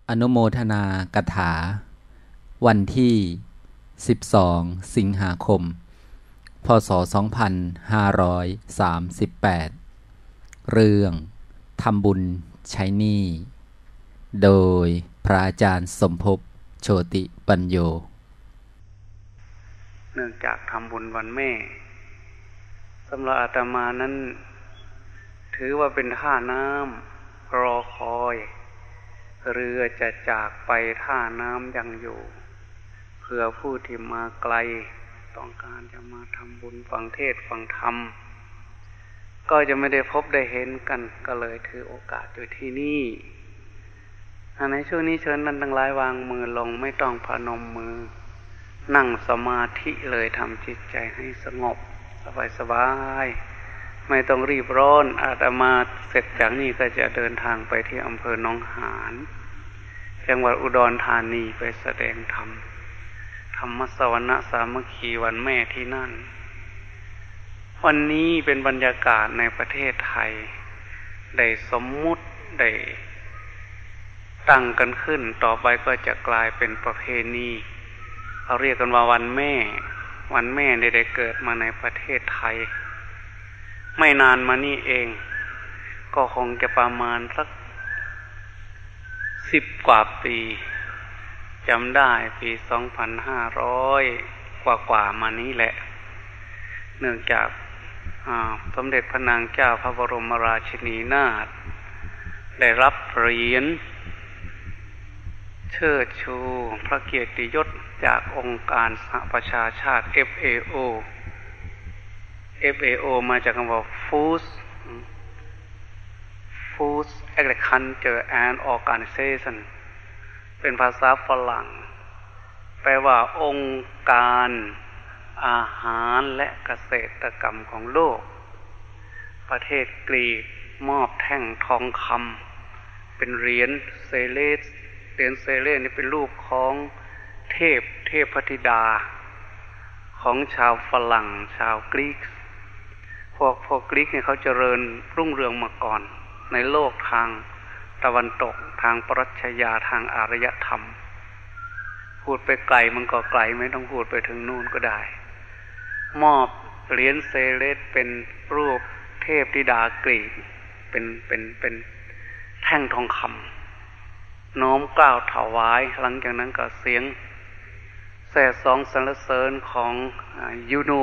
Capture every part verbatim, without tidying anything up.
อนุโมทนากถาวันที่สิบสองสิงหาคมพ.ศ. สองพันห้าร้อยสามสิบแปดเรื่องทำบุญใช้หนี้โดยพระอาจารย์สมภพโชติปัญโยเนื่องจากทำบุญวันแม่สำหรับอาตมานั้นถือว่าเป็นท่าน้ำรอคอยเรือจะจากไปท่าน้ำยังอยู่เพื่อผู้ที่มาไกลต้องการจะมาทำบุญฟังเทศน์ฟังธรรมก็จะไม่ได้พบได้เห็นกันก็เลยถือโอกาสอยู่ที่นี่ในช่วงนี้เชิญท่านทั้งหลายวางมือลงไม่ต้องพนมมือนั่งสมาธิเลยทำจิตใจให้สงบสบายๆไม่ต้องรีบร้อนอาตมาเสร็จจากนี้ก็จะเดินทางไปที่อำเภอหนองหานจังหวัดอุดรธานีไปแสดงธรรมธรรมสวนะสามัคคีวันแม่ที่นั่นวันนี้เป็นบรรยากาศในประเทศไทยได้สมมุติได้ตั้งกันขึ้นต่อไปก็จะกลายเป็นประเพณีเขาเรียกกันว่าวันแม่วันแม่ได้ได้เกิดมาในประเทศไทยไม่นานมานี่เองก็คงจะประมาณสักสิบกว่าปีจำได้ปีสองพันห้าร้อยกว่ากว่ามานี้แหละเนื่องจากสมเด็จพระนางเจ้าพระบรมราชินีนาถได้รับเหรียญเชิดชูพระเกียรติยศจากองค์การสหประชาชาติ เอฟ เอ โอ เอฟ เอ โอ มาจากคำว่า Food Food Agriculture and Organization เป็นภาษาฝรั่งแปลว่าองค์การอาหารและเกษตรกรรมของโลกประเทศกรีกมอบแท่งทองคำเป็นเหรียญเซเลสเหรียญเซเลสนี่เป็นรูปของเทพเทพธิดาของชาวฝรั่งชาวกรีกพวกพวกกรีกเนี่ยเขาเจริญรุ่งเรืองมาก่อนในโลกทางตะวันตกทางปรัชญาทางอารยธรรมพูดไปไกลมันก็ไกลไม่ต้องพูดไปถึงนู่นก็ได้มอบเหรียญเซเลสเป็นรูปเทพธิดากรีกเป็นเป็นเป็นแท่งทองคำน้อมกล่าวถวายหลังจากนั้นก็เสียงแส่สองสรรเสริญของยูโน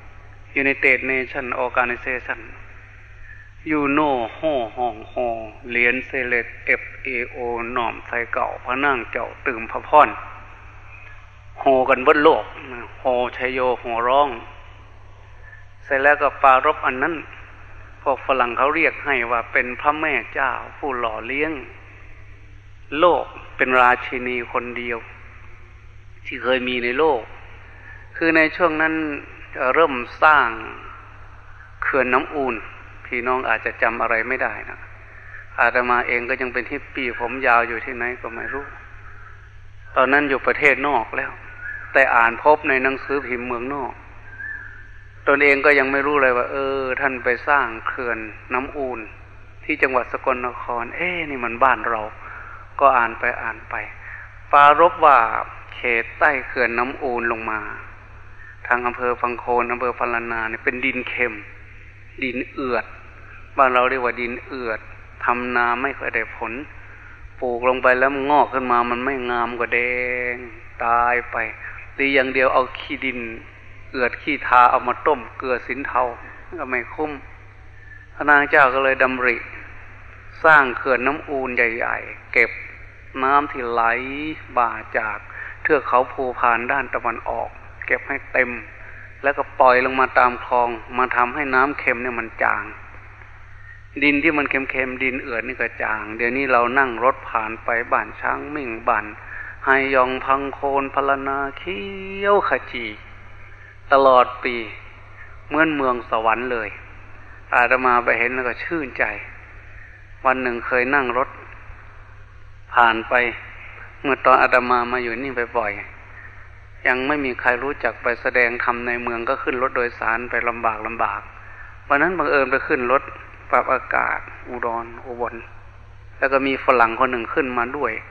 United Nation Organization ยูโนโห่ห้องโฮเหรียญเซเลส เอฟ เอ โอ หน่อมใส่เก่าพระนางเจ้าตื่มพระพรโฮกันเบิดโลกโฮชัยโยโหร้องเสร็จแล้วก็ปรารภอันนั้นพวกฝรั่งเขาเรียกให้ว่าเป็นพระแม่เจ้าผู้หล่อเลี้ยงโลกเป็นราชินีคนเดียวที่เคยมีในโลกคือในช่วงนั้นเริ่มสร้างเขื่อนน้ำอูลพี่น้องอาจจะจำอะไรไม่ได้นะอาตมาเองก็ยังเป็นฮิปปี้ผมยาวอยู่ที่ไหนก็ไม่รู้ตอนนั้นอยู่ประเทศนอกแล้วแต่อ่านพบในหนังสือพิมพ์เมืองนอกตนเองก็ยังไม่รู้เลยว่าเออท่านไปสร้างเขื่อนน้ำอูลที่จังหวัดสกลนครเอ๊ะนี่มันบ้านเราก็อ่านไปอ่านไปปรารภว่าเขตใต้เขื่อนน้ำอูลลงมาทางอำเภอฟังโคนอำเภอพารานาเนี่ยเป็นดินเค็มดินเอือดบ้านเราเรียกว่าดินเอือดทำนาไม่ค่อยได้ผลปลูกลงไปแล้วมันงอกขึ้นมามันไม่งามก็แดงตายไปดีอย่างเดียวเอาขี้ดินเอือดขี้ทาเอามาต้มเกลือสินเทาก็ไม่คุ้มพระนางเจ้าก็เลยดำริสร้างเขื่อนน้ำอูลใหญ่ๆเก็บน้ำที่ไหลบ่าจากเทือกเขาภูพานด้านตะวันออกเก็บให้เต็มแล้วก็ปล่อยลงมาตามคลองมาทำให้น้ำเค็มเนี่ยมันจางดินที่มันเค็มๆดินเอือดนี่ก็จางเดี๋ยวนี้เรานั่งรถผ่านไปบ้านช้างมิ่งบ้านไฮยองพังโคนพารานาเขียวขจีตลอดปีเหมือนเมืองสวรรค์เลยอาตมาไปเห็นแล้วก็ชื่นใจวันหนึ่งเคยนั่งรถผ่านไปเมื่อตอนอาตมามาอยู่นี่บ่อยๆยังไม่มีใครรู้จักไปแสดงธรรมในเมืองก็ขึ้นรถโดยสารไปลำบากลำบากวันนั้นบังเอิญไปขึ้นรถปรับอากาศอุดรอุบลแล้วก็มีฝรั่งคนหนึ่งขึ้นมาด้วย ค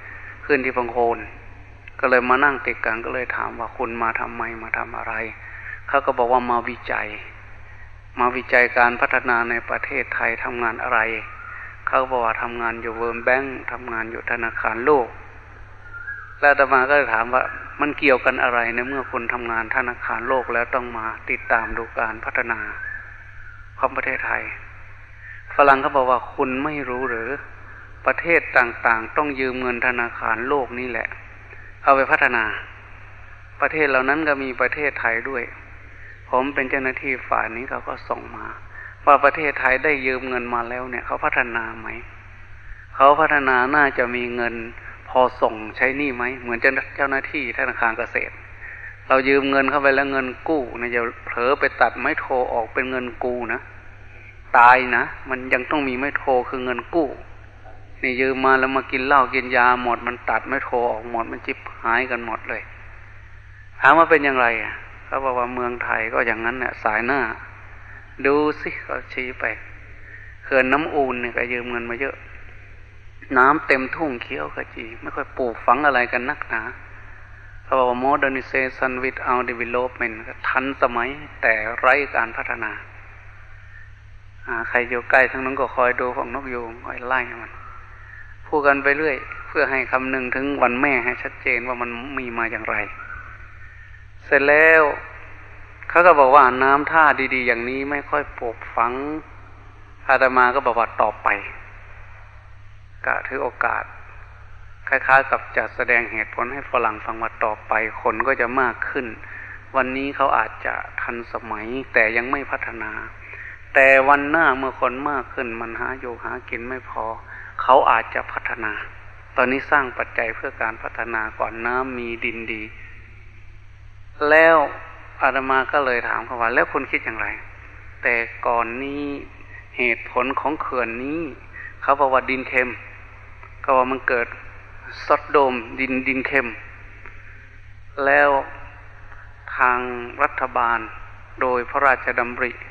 ขึ้นที่พังโคนก็เลยมานั่งติดกันก็เลยถามว่าคุณมาทำไมมาทำอะไรเขาก็บอกว่ามาวิจัยมาวิจัยการพัฒนาในประเทศไทยทำงานอะไรเขาบอกว่าทำงานอยู่เวิร์ลด์แบงค์ทำงานอยู่ธนาคารโลกแล้วอาตมาก็เลยถามว่ามันเกี่ยวกันอะไรในเมื่อคุณทำงานธนาคารโลกแล้วต้องมาติดตามดูการพัฒนาของประเทศไทยฝรั่งเขาบอกว่าคุณไม่รู้หรือประเทศต่างๆต้องยืมเงินธนาคารโลกนี่แหละเอาไปพัฒนาประเทศเหล่านั้นก็มีประเทศไทยด้วยผมเป็นเจ้าหน้าที่ฝ่ายนี้เขาก็ส่งมาว่าประเทศไทยได้ยืมเงินมาแล้วเนี่ยเขาพัฒนาไหมเขาพัฒนาน่าจะมีเงินพอส่งใช้หนี้ไหมเหมือนเจ้าหน้าที่ธนาคารเกษตรเรายืมเงินเข้าไปแล้วเงินกู้เนี่ยจะเผลอไปตัดไม้โทออกเป็นเงินกู้นะตายนะมันยังต้องมีไม้โทคือเงินกู้นี่ยืมมาแล้วมากินเหล้ากินยาหมดมันตัดไม้โทออกหมดมันจิบหายกันหมดเลยถามว่าเป็นอย่างไรอ่ะเขาบอกว่าเมืองไทยก็อย่างนั้นเนี่ยสายหน้าดูสิเขาชี้ไปเขื่อนน้ำอูนเนี่ยก็ยืมเงินมาเยอะน้ำเต็มทุ่งเขียวขจีไม่ค่อยปลูกฝังอะไรกันนักหนาเขาบอกว่า modernization without development ทันสมัยแต่ไร้การพัฒนาใครอยู่ใกล้ทั้งนั้นก็คอยดูของนกยูงคอยไล่มันพูดกันไปเรื่อยเพื่อให้คำนึงถึงวันแม่ให้ชัดเจนว่ามันมีมาอย่างไรเสร็จแล้วเขาก็บอกว่าน้ำท่าดีๆอย่างนี้ไม่ค่อยปลูกฝังอาตมาก็บอกว่าต่อไปกะถือโอกาสคล้ายๆกับจะแสดงเหตุผลให้ฝรั่งฟังว่าต่อไปคนก็จะมากขึ้นวันนี้เขาอาจจะทันสมัยแต่ยังไม่พัฒนาแต่วันหน้าเมื่อคนมากขึ้นมันหาอยู่หากินไม่พอเขาอาจจะพัฒนาตอนนี้สร้างปัจจัยเพื่อการพัฒนาก่อนน้ำมีดินดีแล้วอาตมาก็เลยถามเขาว่าแล้วคุณคิดอย่างไรแต่ก่อนนี้เหตุผลของเขื่อนนี้เขาบอกว่าดินเค็มก็ว่ามันเกิดซอดโดมดินดินเค็มแล้วทางรัฐบาลโดยพระราชดำริ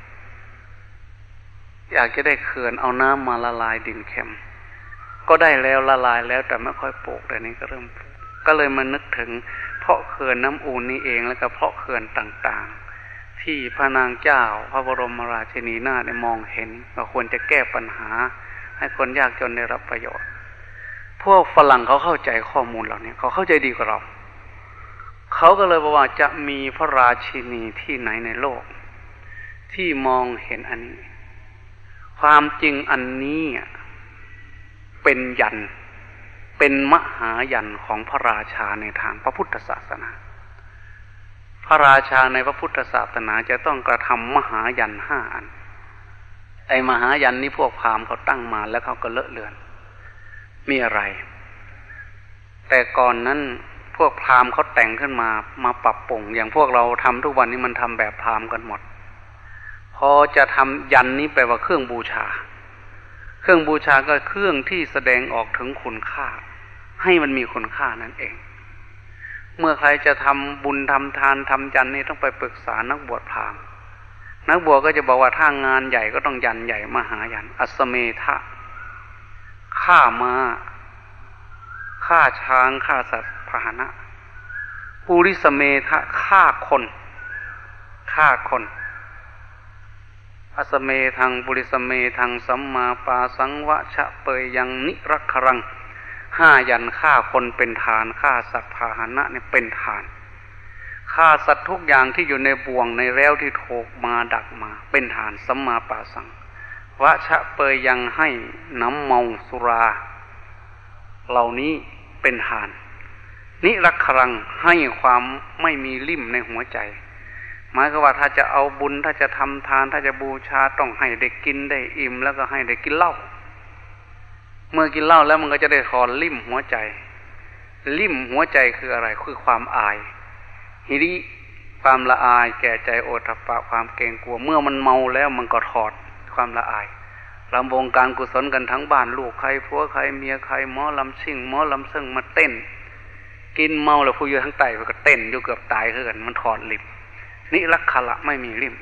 อยากจะได้เขื่อนเอาน้ำมาละลายดินเค็มก็ได้แล้วละลายแล้วแต่ไม่ค่อยปลูกแต่นี้ก็เริ่มก็เลยมานึกถึงเพราะเขื่อนน้ำอูนนี้เองแล้วก็เพราะเขื่อนต่างๆที่พระนางเจ้าพระบรมราชินีนาถได้มองเห็นว่าควรจะแก้ปัญหาให้คนยากจนได้รับประโยชน์พวกฝรั่งเขาเข้าใจข้อมูลเหล่านี้เขาเข้าใจดีกว่าเราเขาก็เลยบอกว่าจะมีพระราชินีที่ไหนในโลกที่มองเห็นอันนี้ความจริงอันนี้เป็นยันเป็นมหายันของพระราชาในทางพระพุทธศาสนาพระราชาในพระพุทธศาสนาจะต้องกระทำมหายันห้าอันไอ้มหายันนี้พวกพราหมณ์เขาตั้งมาแล้วเขาก็เลอะเลือนมีอะไรแต่ก่อนนั้นพวกพราหมณ์เขาแต่งขึ้นมามาปรับปรุงอย่างพวกเราทำทุกวันนี้มันทำแบบพราหมณ์กันหมดพอจะทำยันนี้แปลว่าเครื่องบูชาเครื่องบูชาก็เครื่องที่แสดงออกถึงคุณค่าให้มันมีคุณค่านั่นเองเมื่อใครจะทำบุญทำทานทำยันนี่ต้องไปปรึกษานักบวชพราหมณ์นักบวชก็จะบอกว่าถ้างานใหญ่ก็ต้องยันใหญ่มหายันอัสเมทะฆ่าม้าฆ่าช้างฆ่าสัตว์พาหนะปุริสเมทะฆ่าคนฆ่าคนอัสเมทังปุริสเมทังสัมมาปาสังวะชะเปยยังนิรักขรังห้ายันฆ่าคนเป็นทานฆ่าสัตว์พาหนะเนี่ยเป็นทานฆ่าสัตว์ทุกอย่างที่อยู่ในบ่วงในแร้วที่ถูกมาดักมาเป็นทานสัมมาปาสังวะชะเปยยังให้น้ำเมาสุราเหล่านี้เป็นทานนิรักขรังให้ความไม่มีลิ่มในหัวใจหมายความว่าถ้าจะเอาบุญถ้าจะทำทานถ้าจะบูชาต้องให้ได้กินได้อิ่มแล้วก็ให้ได้กินเหล้าเมื่อกินเหล้าแล้วมันก็จะได้ถอนลิ่มหัวใจลิ่มหัวใจคืออะไรคือความอายหิริความละอายแก่ใจโอทัปปะความเกรงกลัวเมื่อมันเมาแล้วมันก็ถอดความละอายลำวงการกุศลกันทั้งบ้านลูกใครผัวใครเมียใครหมอลำซิ่งหมอลำซึ่งมาเต้นกินเมาแล้วผู้อยู่ทั้งไตมันก็เต้นอยู่เกือบตายคือกันมันถอดลิ่มนิรักขละไม่มีลิ่ม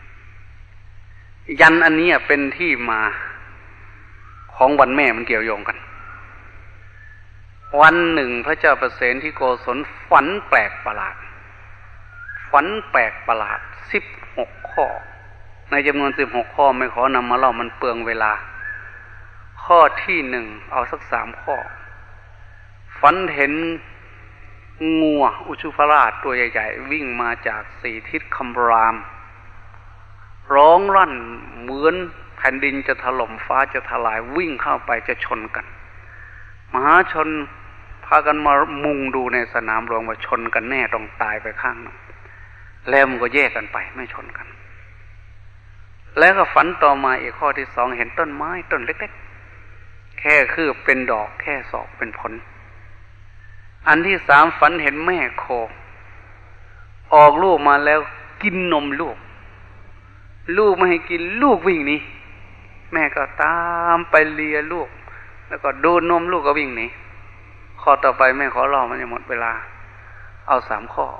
ยันอันนี้เป็นที่มาของวันแม่มันเกี่ยวโยงกันวันหนึ่งพระเจ้าประเสนที่โกศลฝันแปลกประหลาดฝันแปลกประหลาดสิบหกข้อในจำนวนสิบหกข้อไม่ขอนำมาเล่ามันเปลืองเวลาข้อที่หนึ่งเอาสักสามข้อฝันเห็นงัวอุชุพราชตัวใหญ่ๆวิ่งมาจากสี่ทิศคำรามร้องรั่นเหมือนแผ่นดินจะถล่มฟ้าจะทลายวิ่งเข้าไปจะชนกันมหาชนพากันมามุงดูในสนามหลวงว่าชนกันแน่ต้องตายไปข้างหนึ่งแล้วมันก็แยกกันไปไม่ชนกันแล้วก็ฝันต่อมาอีกข้อที่สองเห็นต้นไม้ต้นเล็กๆแค่คืบเป็นดอกแค่ศอกเป็นผลอันที่สามฝันเห็นแม่โคออกลูกมาแล้วกินนมลูกลูกไม่ให้กินลูกวิ่งหนีแม่ก็ตามไปเลียลูกแล้วก็ดูนมลูกก็วิ่งหนีข้อต่อไปแม่ขอเล่ามันจะหมดเวลาเอาสามข้อ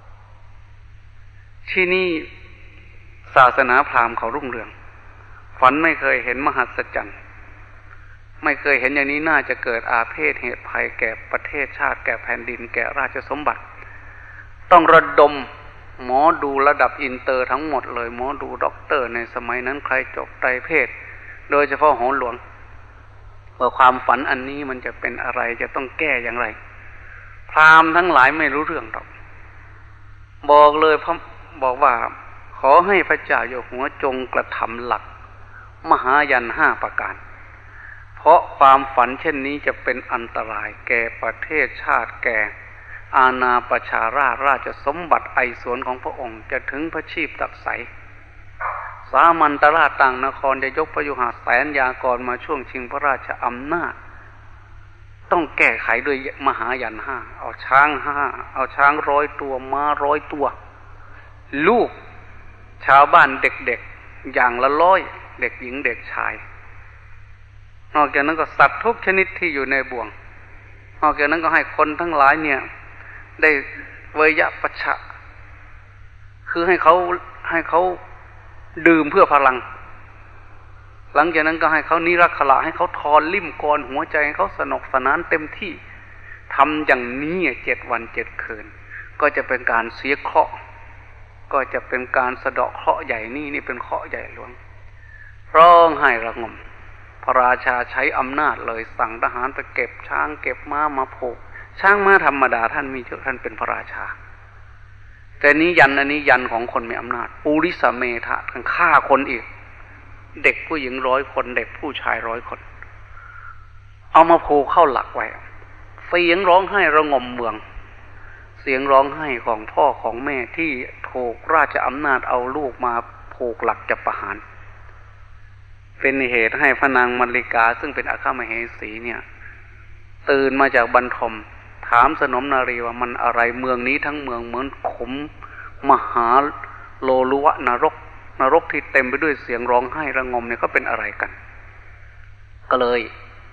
ที่นี่ศาสนาพราหมณ์เขารุ่งเรืองฝันไม่เคยเห็นมหัศจรรย์ไม่เคยเห็นอย่างนี้น่าจะเกิดอาเพศเหตุภัยแก่ประเทศชาติแก่แผ่นดินแก่ราชสมบัติต้องระดมหมอดูระดับอินเตอร์ทั้งหมดเลยหมอดูด็อกเตอร์ในสมัยนั้นใครจบไตรเพศโดยเฉพาะโหรหลวงว่าความฝันอันนี้มันจะเป็นอะไรจะต้องแก้อย่างไรพราหมณ์ทั้งหลายไม่รู้เรื่องหรอกบอกเลยพระบอกว่าขอให้พระเจ้าอยู่หัวจงกระทำหลักมหายันห้าประการเพราะความฝันเช่นนี้จะเป็นอันตรายแก่ประเทศชาติแก่อาณาประชาราษฎร์ราชสมบัติไอสวนของพระองค์จะถึงพระชีพตัดใสสามัญตราชต่างนครจะยกพยุหแสนยากรมาช่วงชิงพระราชอำนาจต้องแก้ไขด้วยมหายันห้าเอาช้างห้าเอาช้างร้อยตัวม้าร้อยตัวลูกชาวบ้านเด็กๆอย่างละร้อยเด็กหญิงเด็กชายนอกจากนั้นก็สัตว์ทุกชนิดที่อยู่ในบ่วงนอกจากนั้นก็ให้คนทั้งหลายเนี่ยได้เวยปัชชะคือให้เขาให้เขาดื่มเพื่อพลังหลังจากนั้นก็ให้เขานิรักขละให้เขาทอนลิ่มกรหัวใจให้เขาสนุกสนานเต็มที่ทำอย่างนี้เจ็ดวันเจ็ดคืนก็จะเป็นการเสียเคราะห์ก็จะเป็นการสะเดาะเคราะห์ใหญ่นี่นี่เป็นเคราะห์ใหญ่หลวงร้องไห้ระงมพระราชาใช้อำนาจเลยสั่งทหารไปเก็บช้างเก็บม้ามาผูกช้างม้าธรรมดาท่านมีเยอะท่านเป็นพระราชาแต่นี้ยันอันนี้ยันของคนมีอำนาจปุริสเมธะท่านฆ่าคนอีกเด็กผู้หญิงร้อยคนเด็กผู้ชายร้อยคนเอามาผูกเข้าหลักไว้เสียงร้องไห้ระงมเมืองเสียงร้องไห้ของพ่อของแม่ที่ถูกราชอำนาจเอาลูกมาผูกหลักจะประหารเป็นเหตุให้พระนางมัลลิกาซึ่งเป็นอัครมเหสีเนี่ยตื่นมาจากบรรทมถามสนมนารีว่ามันอะไรเมืองนี้ทั้งเมืองเหมือนขมมหาโลลุวะนรกนรกที่เต็มไปด้วยเสียงร้องไห้ระงมเนี่ยก็เป็นอะไรกันก็เลย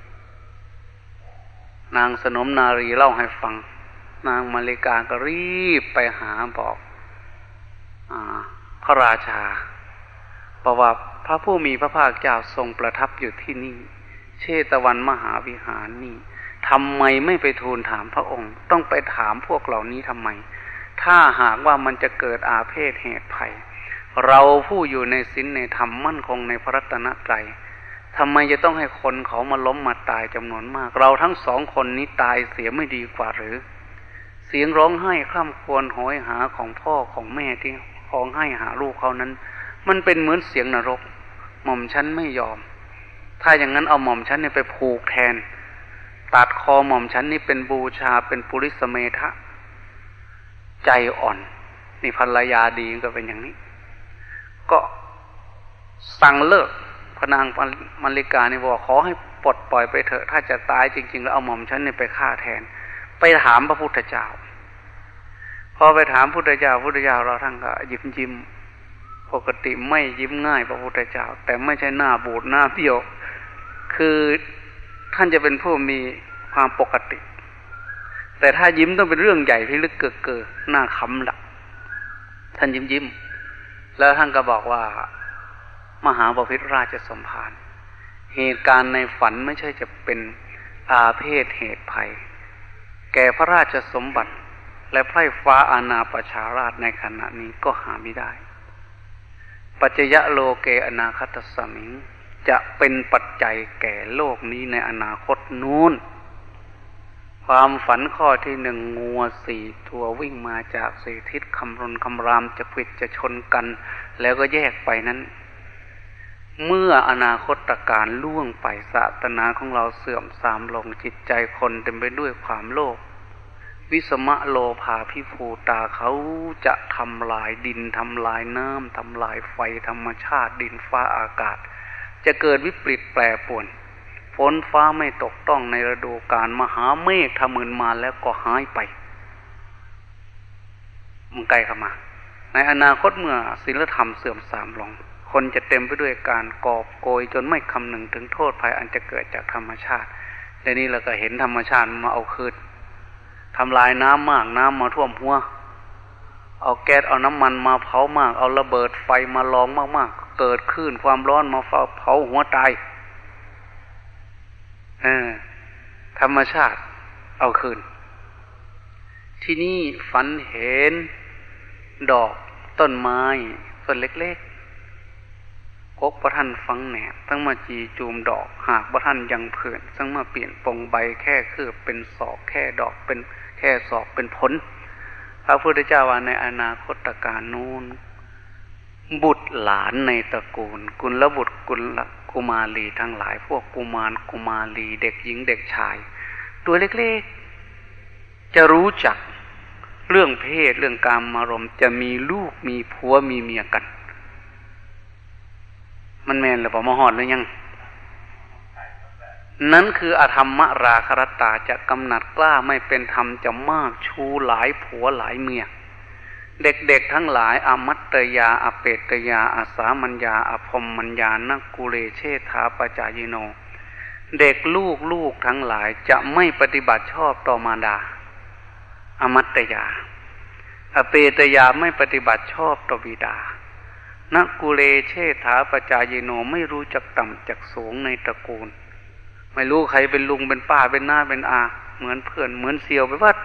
นางสนมนารีเล่าให้ฟังนางมัลลิกาก็รีบไปหาบอกอ่าพระราชาบอกว่าพระผู้มีพระภาคเจ้าทรงประทับอยู่ที่นี่เชตวันมหาวิหารนี่ทำไมไม่ไปทูลถามพระองค์ต้องไปถามพวกเหล่านี้ทำไมถ้าหากว่ามันจะเกิดอาเพศเหตุภัยเราผู้อยู่ในศีลในธรรมมั่นคงในพระรัตนตรัยทำไมจะต้องให้คนเขามาล้มมาตายจำนวนมากเราทั้งสองคนนี้ตายเสียไม่ดีกว่าหรือเสียงร้องไห้คร่ำครวญโหยหาของพ่อของแม่ที่ร้องไห้หาลูกเขานั้นมันเป็นเหมือนเสียงนรกหม่อมฉันไม่ยอมถ้าอย่างนั้นเอาหม่อมฉันเนี่ยไปผูกแทนตัดคอหม่อมฉันนี่เป็นบูชาเป็นปุริสเมธะใจอ่อนนี่ภรรยาดีก็เป็นอย่างนี้ก็สั่งเลิกพระนางมัลลิกานี่บอกขอให้ปลดปล่อยไปเถอะถ้าจะตายจริงๆแล้วเอาหม่อมฉันเนี่ยไปฆ่าแทนไปถามพระพุทธเจ้าพอไปถามพุทธเจ้าพุทธเจ้าเราทั้งก็ยิ้มยิ้มปกติไม่ยิ้มง่ายพระพุทธเจ้าแต่ไม่ใช่หน้าบูดหน้าเบี้ยวคือท่านจะเป็นผู้มีความปกติแต่ถ้ายิ้มต้องเป็นเรื่องใหญ่ที่ลึกเกินเกินหน้าขำดักท่านยิ้มยิ้มแล้วท่านก็บอกว่ามหาบพิตรราชสมภารเหตุการณ์ในฝันไม่ใช่จะเป็นอาเพศเหตุภัยแก่พระราชสมบัติและไพร่ฟ้าอาณาประชาราชในขณะนี้ก็หาไม่ได้ปัจจยะโลเกอนาคตสมิงจะเป็นปัจจัยแก่โลกนี้ในอนาคตนู้นความฝันข้อที่หนึ่งงัวสี่ตัววิ่งมาจากสี่ทิศคำรนคำรามจะขวิดจะชนกันแล้วก็แยกไปนั้นเมื่ออนาคตการล่วงไปศาสนาของเราเสื่อมทรามลงจิตใจคนเต็มไปด้วยความโลภวิสมะโลภาภิภูตาเขาจะทำลายดินทำลายน้ำทำลายไฟธรรมชาติดินฟ้าอากาศจะเกิดวิปริตแปรปรวนฝนฟ้าไม่ตกต้องในฤดูกาลมหาเมฆทะมึนมาแล้วก็หายไปมันใกล้เข้ามาในอนาคตเมื่อศีลธรรมเสื่อมทรามลงคนจะเต็มไปด้วยการกอบโกยจนไม่คำนึงถึงโทษภัยอันจะเกิดจากธรรมชาติในนี้เราก็เห็นธรรมชาติมาเอาคืนทำลายน้ำมากน้ำมาท่วมหัวเอาแก๊สเอาน้ำมันมาเผามากเอาระเบิดไฟมาลองมากๆเกิดคลื่นความร้อนมาเผาหัวตายเออธรรมชาติเอาคืนที่นี่ฝันเห็นดอกต้นไม้ต้นเล็กๆกกประทันฟังแหนบทั้งมาจีจูมดอกหากประทันยังเผื่อนทั้งมาเปลี่ยนปงใบแค่คืบเป็นศอกแค่ดอกเป็นแค่ศอกเป็นผลพระพุทธเจ้าว่าในอนาคตการนู้นบุตรหลานในตระกูลกุลบุตรกุลกุมารีทั้งหลายพวกกุมารกุมารีเด็กหญิงเด็กชายตัวเล็กๆจะรู้จักเรื่องเพศเรื่องกามารมณ์จะมีลูกมีผัวมีเมียกันมันแม่นหรือเปล่ามาหอดหรือยังนั้นคืออธรรมราครตาจะกำหนัดกล้าไม่เป็นธรรมจะมากชูหลายผัวหลายเมียเด็กๆทั้งหลายอมัตตยาอเปตยาอาสามัญญาอภมมัญญานักกุเลเชธาปจายโนเด็กลูกลูกทั้งหลายจะไม่ปฏิบัติชอบต่อมารดาอมัตตยาอเปตยาไม่ปฏิบัติชอบต่อบิดานักกุเลเชธาปจายโนไม่รู้จักต่ำจักสูงในตระกูลไม่รู้ใครเป็นลุงเป็นป้าเป็นน้าเป็นอาเหมือนเพื่อนเหมือนเสี่ยวไปวัด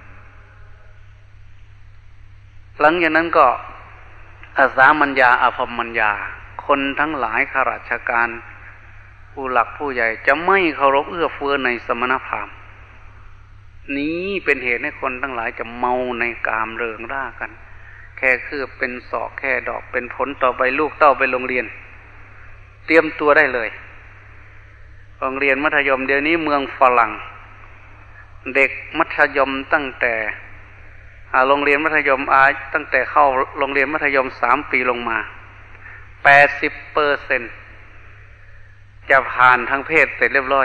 หลังจากนั้นก็อาสามัญญาอภมมัญญาคนทั้งหลายข้าราชการผู้หลักผู้ใหญ่จะไม่เคารพเอื้อเฟื้อในสมณพราหมณ์นี้เป็นเหตุให้คนทั้งหลายจะเมาในกามเริงร่ากันแค่คือเป็นศอกแค่ดอกเป็นผลต่อไปลูกเต้าไปโรงเรียนเตรียมตัวได้เลยโรงเรียนมัธยมเดี๋ยวนี้เมืองฝรั่งเด็กมัธยมตั้งแต่โรงเรียนมัธยมอาตั้งแต่เข้าโรงเรียนมัธยมสามปีลงมา แปดสิบเปอร์เซ็นต์ จะผ่านทางเพศเสร็จเรียบร้อย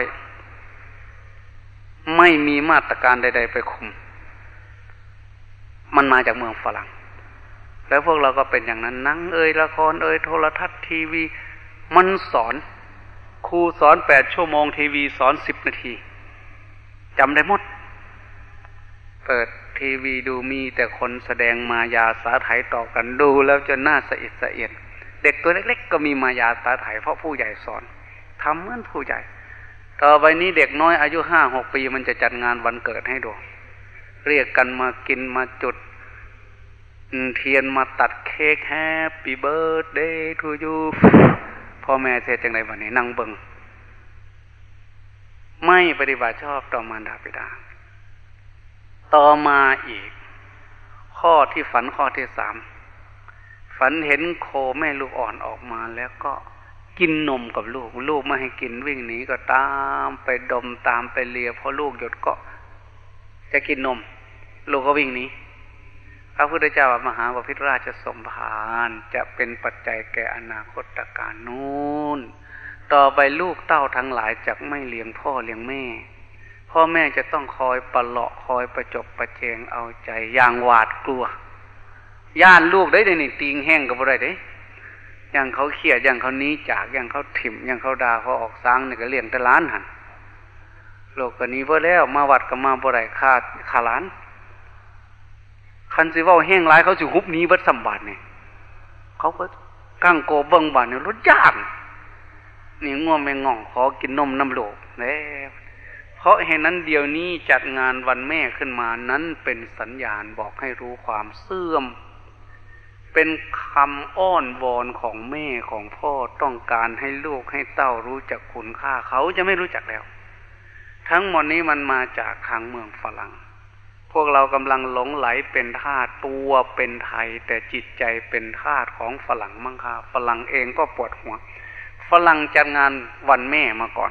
ไม่มีมาตรการใดๆไปคุมมันมาจากเมืองฝรั่งแล้วพวกเราก็เป็นอย่างนั้นหนังเอ่ยละครเอ่ยโทรทัศน์ทีวีมันสอนครูสอนแปดชั่วโมงทีวีสอนสิบนาทีจำได้หมดเปิดทีวีดูมีแต่คนแสดงมายาสาไถต่อกันดูแล้วจนน่าสะอิดสะเอียนเด็กตัวเล็กๆก็มีมายาสาไถเพราะผู้ใหญ่สอนทำเหมือนผู้ใหญ่ต่อไปนี้เด็กน้อยอายุห้าหกปีมันจะจัดงานวันเกิดให้ดูเรียกกันมากินมาจุดเทียนมาตัดเค้กแฮปปี้เบิร์ธเดย์ทูยูพ่อแม่เทศจังไรวันนี้นั่งเบิ่งไม่ปฏิบัติชอบต่อมารดาบิดาต่อมาอีกข้อที่ฝันข้อที่สามฝันเห็นโคแม่ลูกอ่อนออกมาแล้วก็กินนมกับลูกลูกไม่ให้กินวิ่งหนีก็ตามไปดมตามไปเลียพอลูกหยุดก็จะกินนมลูกก็วิ่งหนีพระพุทธเจ้ามหาบพิตรราชสมภารจะเป็นปัจจัยแก่อนาคตการนู้นต่อไปลูกเต้าทั้งหลายจะไม่เลี้ยงพ่อเลี้ยงแม่พ่อแม่จะต้องคอยปลอบคอยประจบประเจงเอาใจอย่างหวาดกลัวย่านลูกได้ในตีงแห้งกับอะไรได้อย่างเขาเขี่ยอย่างเขานี้จากอย่างเขาถิ่มอย่างเขาด่าเขาออกซ้างเนี่ยก็เลี้ยงแต่ล้านหันโลกกันนี้เพื่อแล้วมาวัดกับมาบ่ได้ค่าค่าล้านคันสิเว้าแห้งหลายเขาสิฮุบหนีเบิดสัมบัติเนี่ยเขาก็กั้งโกเบิ่งบาดเนี่ยรถย่านนี่ง่วงแม่งง่องขอกินนมน้ำโลกแล้วเพราะเหตุนั้นเดี๋ยวนี้จัดงานวันแม่ขึ้นมานั้นเป็นสัญญาณบอกให้รู้ความเสื่อมเป็นคำอ้อนวอนของแม่ของพ่อต้องการให้ลูกให้เต้ารู้จักคุณค่าเขาจะไม่รู้จักแล้วทั้งหมดนี้มันมาจากทางเมืองฝรั่งพวกเรากำลังหลงไหลเป็นทาสตัวเป็นไทยแต่จิตใจเป็นทาสของฝรั่งมั่งค่ะฝรั่งเองก็ปวดหัวฝรั่งจัดงานวันแม่มาก่อน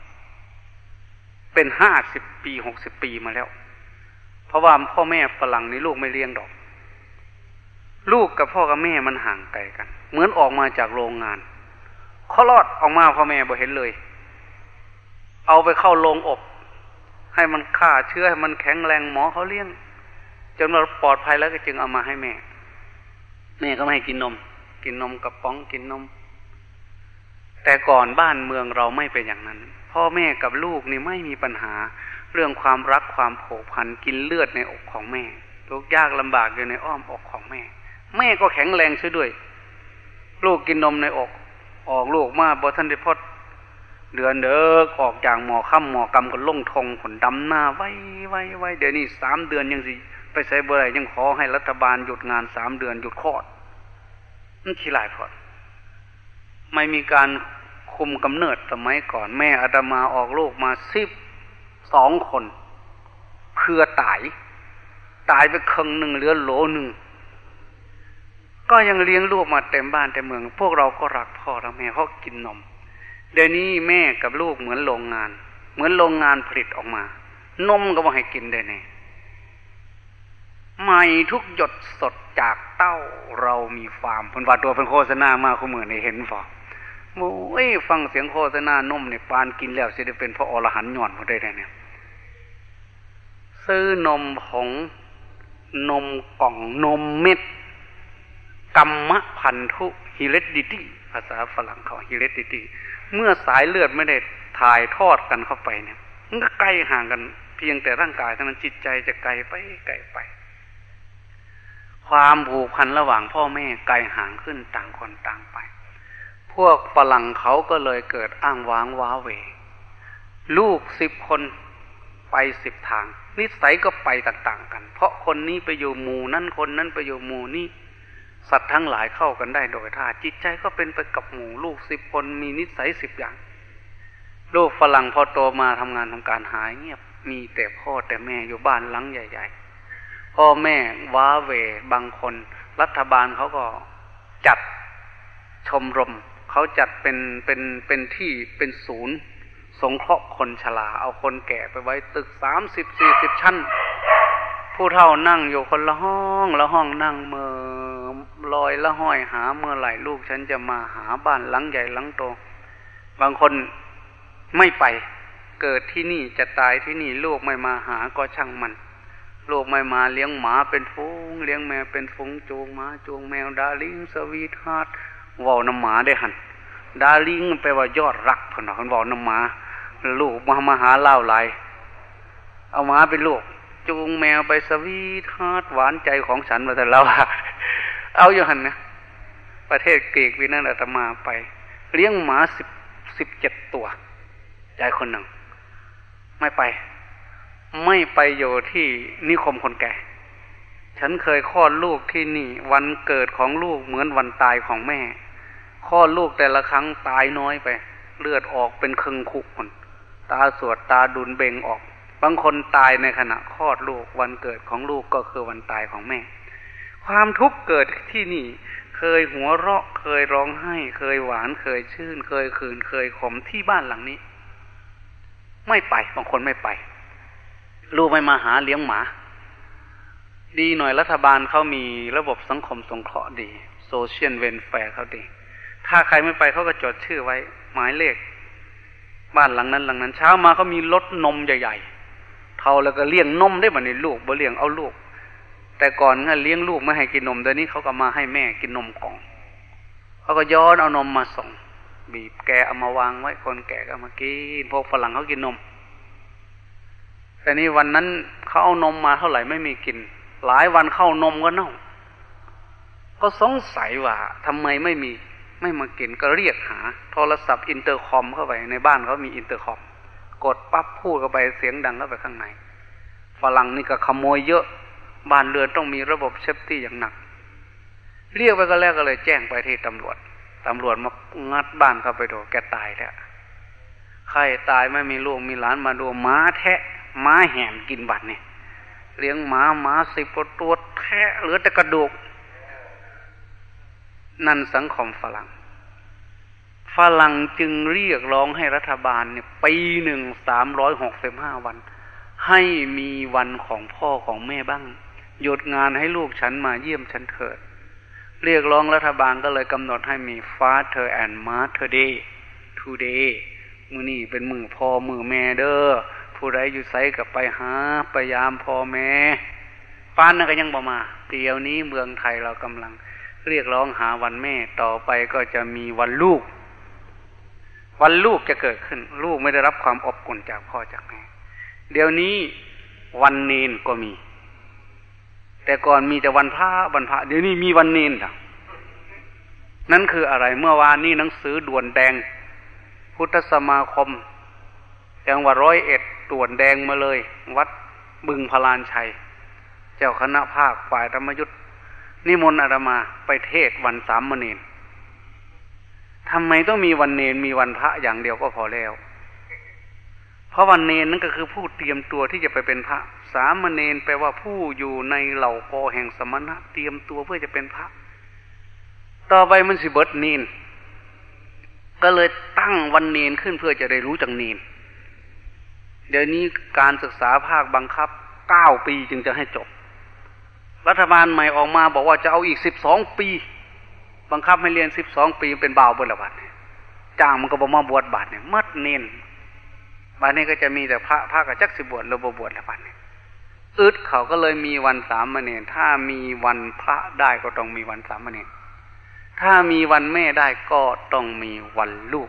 เป็นห้าสิบปีหกสิบปีมาแล้วเพราะว่าพ่อแม่ฝรั่งนี่ลูกไม่เลี้ยงดอกลูกกับพ่อกับแม่มันห่างไกลกันเหมือนออกมาจากโรงงานคลอดออกมาพ่อแม่บ่เห็นเลยเอาไปเข้าโรงอบให้มันฆ่าเชื้อให้มันแข็งแรงหมอเขาเลี้ยงจนว่าปลอดภัยแล้วก็จึงเอามาให้แม่แม่ก็ไม่ให้กินนมกินนมกระป๋องกินนมแต่ก่อนบ้านเมืองเราไม่เป็นอย่างนั้นพ่อแม่กับลูกนี่ไม่มีปัญหาเรื่องความรักความผูกพันกินเลือดในอกของแม่ทุกยากลำบากอยู่ในอ้อมอกของแม่แม่ก็แข็งแรงช่วยด้วยลูกกินนมในอกออกลูกมาบ่ทันได้พอดเดือนเด้อออกจากหมอค่ำหมอกำก็ล่งทงขนดำหน้าไว้ไว้ไว้เดี๋ยวนี้สามเดือนยังสิไปใส่บ่ได้ยังขอให้รัฐบาลหยุดงานสามเดือนหยุดคลอดมันขี้หลายพอดไม่มีการคุมกำเนิดสมัยก่อนแม่อาตมาออกลูกมาสิบสองคนเพื่อตายตายไปครึ่งหนึ่งเหลือโหลหนึ่งก็ยังเลี้ยงลูกมาเต็มบ้านเต็มเมืองพวกเราก็รักพ่อรักแม่เพราะกินนมเดี๋ยวนี้แม่กับลูกเหมือนโรงงานเหมือนโรงงานผลิตออกมานมก็บ่ให้กินได้แน่ใหม่ทุกหยดสดจากเต้าเรามีฟาร์มเพิ่นว่าตัวเพิ่นโฆษณามาคุมื้อนี่เห็นบ่โอ้ยฟังเสียงโฆษณานมนี่ปานกินแล้วสิได้เป็นพระอรหันต์ย้อนบ่ได้แน่ซื้อนมผงนมกล่องนมเม็ดกัมมะพันธุฮิเรดิตี้ภาษาฝรั่งเขาฮิเรดิตี้เมื่อสายเลือดไม่ได้ถ่ายทอดกันเข้าไปเนี่ยมันก็ใกล้ห่างกันเพียงแต่ร่างกายเท่านั้นจิตใจจะไกลไปไกลไปความผูกพันระหว่างพ่อแม่ไกลห่างขึ้นต่างคนต่างไปพวกฝรั่งเขาก็เลยเกิดอ้างว้างว้าเหวลูกสิบคนไปสิบทางนิสัยก็ไปต่างๆกันเพราะคนนี้ไปอยู่หมู่นั้นคนนั้นไปอยู่หมู่นี้สัตว์ทั้งหลายเข้ากันได้โดยท่าจิตใจก็เป็นไปกับหมู่ลูกสิบคนมีนิสัยสิบอย่างลูกฝรั่งพอโตมาทำงานทำการหายเงียบมีแต่พ่อแต่แม่อยู่บ้านหลังใหญ่ๆพ่อแม่ว้าเหวบางคนรัฐบาลเขาก็จัดชมรมเขาจัดเป็นเป็นเป็นที่เป็นศูนย์สงเคราะห์คนชราเอาคนแก่ไปไว้ตึกสามสิบสี่สิบชั้นผู้เฒ่านั่งอยู่คนละห้องละห้องนั่งเมื่อลอยละห้อยหาเมื่อไหร่ลูกฉันจะมาหาบ้านหลังใหญ่หลังโตบางคนไม่ไปเกิดที่นี่จะตายที่นี่ลูกไม่มาหาก็ช่างมันลูกไม่มาเลี้ยงหมาเป็นฝูงเลี้ยงแมวเป็นฝูงจูงหมาจูงแมวดาริ่งสวีทฮาร์ทเว้าน้ำหมาได้หั่นดาริ่งแปลว่ายอดรักเพิ่นว่าเพิ่นเว้าน้ำหมาลูกมามาหาเล่าหลายเอาหมาเป็นลูกจูงแมวไปสวีทฮาร์ทหวานใจของฉันว่าแต่เราเอาอยู่หั่นนะประเทศกรีกวินันอาตมาไปเลี้ยงหมาสิบสิบเจ็ดตัวยายคนหนึ่งไม่ไปไม่ไปอยู่ที่นิคมคนแก่ฉันเคยคลอดลูกที่นี่วันเกิดของลูกเหมือนวันตายของแม่คลอดลูกแต่ละครั้งตายน้อยไปเลือดออกเป็นครึ่งคุกคนตาสวดตาดุลเบ่งออกบางคนตายในขณะคลอดลูกวันเกิดของลูกก็คือวันตายของแม่ความทุกข์เกิดที่นี่เคยหัวเราะเคยร้องไห้เคยหวานเคยชื่นเคยคืนเคยขมที่บ้านหลังนี้ไม่ไปบางคนไม่ไปลูกไม่มาหาเลี้ยงหมาดีหน่อยรัฐบาลเขามีระบบสังคมสงเคราะห์ดีโซเชียลเวนแฟร์เขาดีถ้าใครไม่ไปเขาก็จดชื่อไว้หมายเลขบ้านหลังนั้นหลังนั้นเช้ามาเขามีรถนมใหญ่ๆเท่าแล้วก็เลี้ยงนมได้บ่นี่ลูกบ่เลี้ยงเอาลูกแต่ก่อนงั้นเลี้ยงลูกไม่ให้กินนมเดี๋ยวนี้เขาก็มาให้แม่กินนมกล่องเขาก็ย้อนเอานมมาส่งบีบแกเอามาวางไว้คนแก่ก็มากินพวกฝรั่งเขากินนมแต่นี่วันนั้นเขาเอานมมาเท่าไหร่ไม่มีกินหลายวันเข้านมก็เน่าก็สงสัยว่าทำไมไม่มีไม่มากินก็เรียกหาโทรศัพท์อินเตอร์คอมเข้าไปในบ้านเขามีอินเตอร์คอมกดปั๊บพูดเข้าไปเสียงดังเข้าไปข้างในฝรั่งนี่ก็ขโมยเยอะบ้านเรือนต้องมีระบบเซฟตี้อย่างหนักเรียกไปก็แล้วก็เลยแจ้งไปที่ตำรวจตำรวจมางัดบ้านเข้าไปดูแกตายแล้วใครตายไม่มีลูกมีหลานมาดูหมาแทะหมาแหมกินบัตรเนี่ยเลี้ยงหมาหมาสิบตัวแทะเหลือแต่กระดูกนั่นสังคมฝรั่งฝรั่งจึงเรียกร้องให้รัฐบาลเนี่ยปีหนึ่งสามร้อยหกสิบห้าวันให้มีวันของพ่อของแม่บ้างหยุดงานให้ลูกฉันมาเยี่ยมฉันเถิดเรียกร้องรัฐบาลก็เลยกำหนดให้มี Father and Mother Day Today มื้อนี้เป็นมื้อพ่อมื้อแม่เด้อผู้ใดอยู่ไสก็ไปหาพยายามพ่อแม่ปานนั้นก็ยังบ่มาเดี๋ยวนี้เมืองไทยเรากำลังเรียกร้องหาวันแม่ต่อไปก็จะมีวันลูกวันลูกจะเกิดขึ้นลูกไม่ได้รับความอบอุ่นจากพ่อจากแม่เดี๋ยวนี้วันเนนก็มีแต่ก่อนมีแต่วันพระวันพระเดี๋ยวนี้มีวันเนนจ้ะนั่นคืออะไรเมื่อวานนี้หนังสือด่วนแดงพุทธสมาคมจังหวัดร้อยเอ็ดด่วนแดงมาเลยวัดบึงพลานชัยเจ้าคณะภาคฝ่ายธรรมยุทธนิมนต์อาตมาไปเทศวันสามเณรทำไมต้องมีวันเนรมีวันพระอย่างเดียวก็พอแล้วเพราะวันเนรนั่นก็คือผู้เตรียมตัวที่จะไปเป็นพระสามเณรแปลว่าผู้อยู่ในเหล่ากอแห่งสมณะเตรียมตัวเพื่อจะเป็นพระต่อไปมันสิเบิดเนรก็เลยตั้งวันเนรขึ้นเพื่อจะได้รู้จักเนรเดี๋ยวนี้การศึกษาภาคบังคับเก้าปีจึงจะให้จบรัฐบาลใหม่ออกมาบอกว่าจะเอาอีกสิบสองปีบังคับให้เรียนสิบสองปีเป็นบ่าวบวชบาทจ้างมันก็บ่มาบวชบาทเนี่ยมัดเน้นบาทนี้ก็จะมีแต่พระพระกับจักสิบวชแล้วบ่บวชแล้วบาทเนี่ยอึดเขาก็เลยมีวันสามเณรถ้ามีวันพระได้ก็ต้องมีวันสามเณรถ้ามีวันแม่ได้ก็ต้องมีวันลูก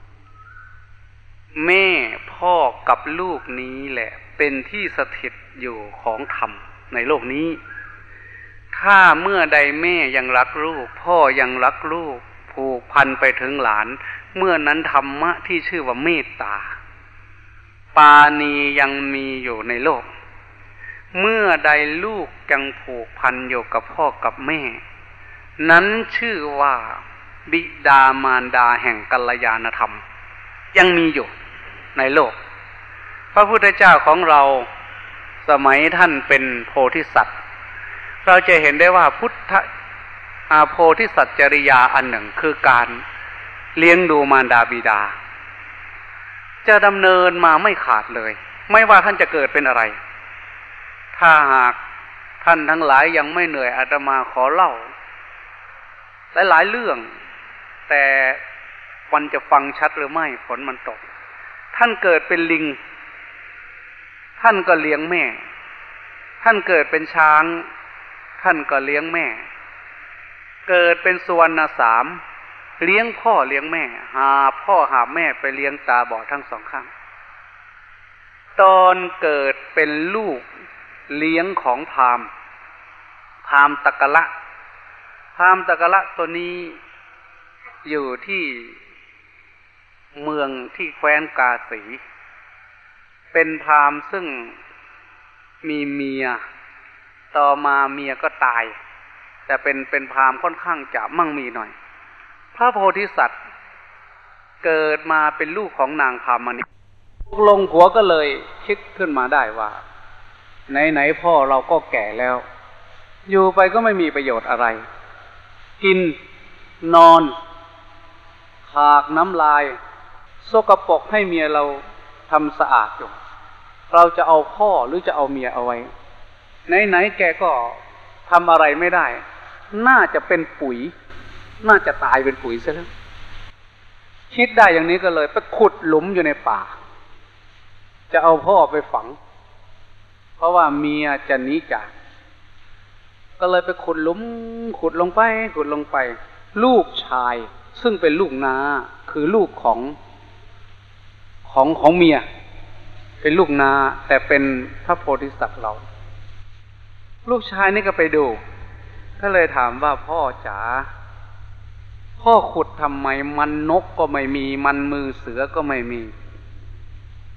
แม่พ่อกับลูกนี้แหละเป็นที่สถิตอยู่ของธรรมในโลกนี้ถ้าเมื่อใดแม่ยังรักลูกพ่อยังรักลูกผูกพันไปถึงหลานเมื่อนั้นธรรมะที่ชื่อว่าเมตตาปาณียังมีอยู่ในโลกเมื่อใดลูกยังผูกพันอยู่กับพ่อกับแม่นั้นชื่อว่าบิดามารดาแห่งกัลยาณธรรมยังมีอยู่ในโลกพระพุทธเจ้าของเราสมัยท่านเป็นโพธิสัตว์เราจะเห็นได้ว่าพุทธอาโพธิสัจจริยาอันหนึ่งคือการเลี้ยงดูมารดาบิดาจะดำเนินมาไม่ขาดเลยไม่ว่าท่านจะเกิดเป็นอะไรถ้าหากท่านทั้งหลายยังไม่เหนื่อยอาตมาขอเล่าหลายๆเรื่องแต่วันจะฟังชัดหรือไม่ฝนมันตกท่านเกิดเป็นลิงท่านก็เลี้ยงแม่ท่านเกิดเป็นช้างท่านก็เลี้ยงแม่เกิดเป็นสุวรรณสามเลี้ยงพ่อเลี้ยงแม่หาพ่อหาแม่ไปเลี้ยงตาบอดทั้งสองข้างตอนเกิดเป็นลูกเลี้ยงของพราหมณ์พราหมณ์ตะกะละพราหมณ์ตะกะละตัวนี้อยู่ที่เมืองที่แคว้นกาสีเป็นพราหมณ์ซึ่งมีเมียต่อมาเมียก็ตายแต่เป็นเป็นพราหมณ์ค่อนข้างจะมั่งมีหน่อยพระโพธิสัตว์เกิดมาเป็นลูกของนางพามณีลงหัวก็เลยคิดขึ้นมาได้ว่าไหนๆพ่อเราก็แก่แล้วอยู่ไปก็ไม่มีประโยชน์อะไรกินนอนขากน้ำลายสกปรกให้เมียเราทำสะอาดอยู่เราจะเอาพ่อหรือจะเอาเมียเอาไว้ไหนๆแกก็ทำอะไรไม่ได้น่าจะเป็นปุ๋ยน่าจะตายเป็นปุ๋ยซะแล้วคิดได้อย่างนี้ก็เลยไปขุดหลุมอยู่ในป่าจะเอาพ่อไปฝังเพราะว่าเมียจะหนีจากก็เลยไปขุดหลุมขุดลงไปขุดลงไปลูกชายซึ่งเป็นลูกน้าคือลูกของของของเมียเป็นลูกน้าแต่เป็นพระโพธิสัตว์เราลูกชายนี่ก็ไปดูก็เลยถามว่าพ่อจ๋าพ่อขุดทำไมมันนกก็ไม่มีมันมือเสือก็ไม่มี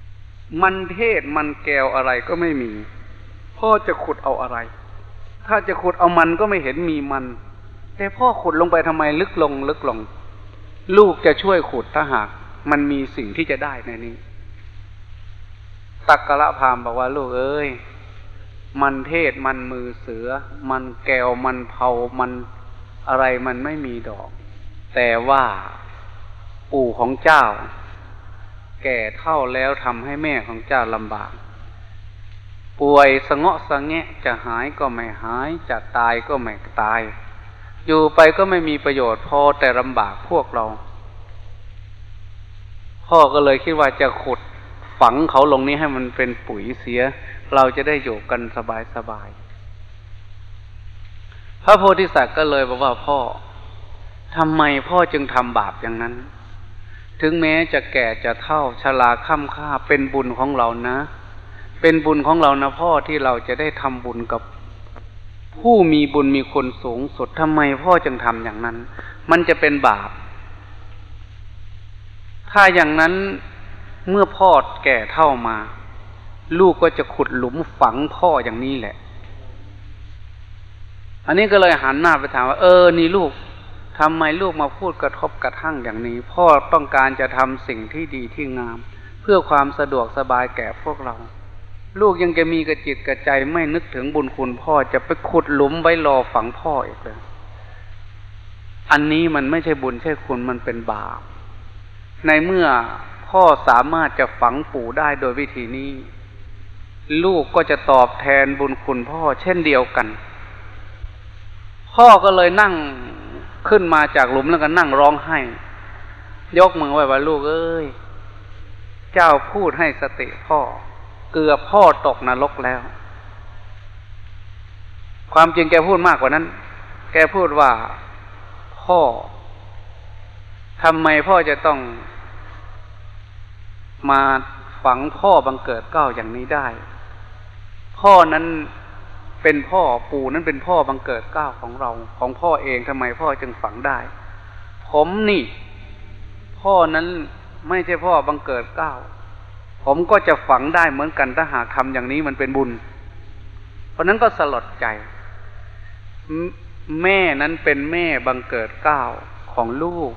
มันเทศมันแก้วอะไรก็ไม่มีพ่อจะขุดเอาอะไรถ้าจะขุดเอามันก็ไม่เห็นมีมันแต่พ่อขุดลงไปทำไมลึกลงลึกลงลูกจะช่วยขุดถ้าหากมันมีสิ่งที่จะได้ในนี้ตักกะพราหมณ์บอกว่าลูกเอ้ยมันเทศมันมือเสือมันแก้วมันเผามันอะไรมันไม่มีดอกแต่ว่าปู่ของเจ้าแก่เฒ่าแล้วทำให้แม่ของเจ้าลำบากป่วยสะเงาะสะแงะจะหายก็ไม่หายจะตายก็ไม่ตายอยู่ไปก็ไม่มีประโยชน์พอแต่ลำบากพวกเราพ่อก็เลยคิดว่าจะขุดฝังเขาลงนี้ให้มันเป็นปุ๋ยเสียเราจะได้อยู่กันสบายๆพระโพธิสัตว์ก็เลยบอกว่าพ่อทำไมพ่อจึงทำบาปอย่างนั้นถึงแม้จะแก่จะเฒ่าชราค่ำค่าเป็นบุญของเรานะเป็นบุญของเรานะพ่อที่เราจะได้ทำบุญกับผู้มีบุญมีคนสูงสุดทำไมพ่อจึงทำอย่างนั้นมันจะเป็นบาปถ้าอย่างนั้นเมื่อพ่อแก่เฒ่ามาลูกก็จะขุดหลุมฝังพ่ออย่างนี้แหละอันนี้ก็เลยหันหน้าไปถามว่าเออนี่ลูกทำไมลูกมาพูดกระทบกระทั่งอย่างนี้พ่อต้องการจะทำสิ่งที่ดีที่งามเพื่อความสะดวกสบายแก่พวกเราลูกยังจะมีกระจิตกระใจไม่นึกถึงบุญคุณพ่อจะไปขุดหลุมไว้รอฝังพ่ออีกเลยอันนี้มันไม่ใช่บุญใช่คุณมันเป็นบาปในเมื่อพ่อสามารถจะฝังปู่ได้โดยวิธีนี้ลูกก็จะตอบแทนบุญคุณพ่อเช่นเดียวกันพ่อก็เลยนั่งขึ้นมาจากหลุมแล้วก็นั่งร้องไห้ยกมือไหว้ว่าลูกเอ้ยเจ้าพูดให้สติพ่อเกือบพ่อตกนรกแล้วความจริงแกพูดมากกว่านั้นแกพูดว่าพ่อทำไมพ่อจะต้องมาฝังพ่อบังเกิดเกล้าอย่างนี้ได้พ่อนั้นเป็นพ่อปู่นั้นเป็นพ่อบังเกิดเกล้าของเราของพ่อเองทำไมพ่อจึงฝังได้ผมนี่พ่อนั้นไม่ใช่พ่อบังเกิดเกล้าผมก็จะฝังได้เหมือนกันถ้าหากทำอย่างนี้มันเป็นบุญเพราะนั้นก็สลดใจแม่นั้นเป็นแม่บังเกิดเกล้าของลูก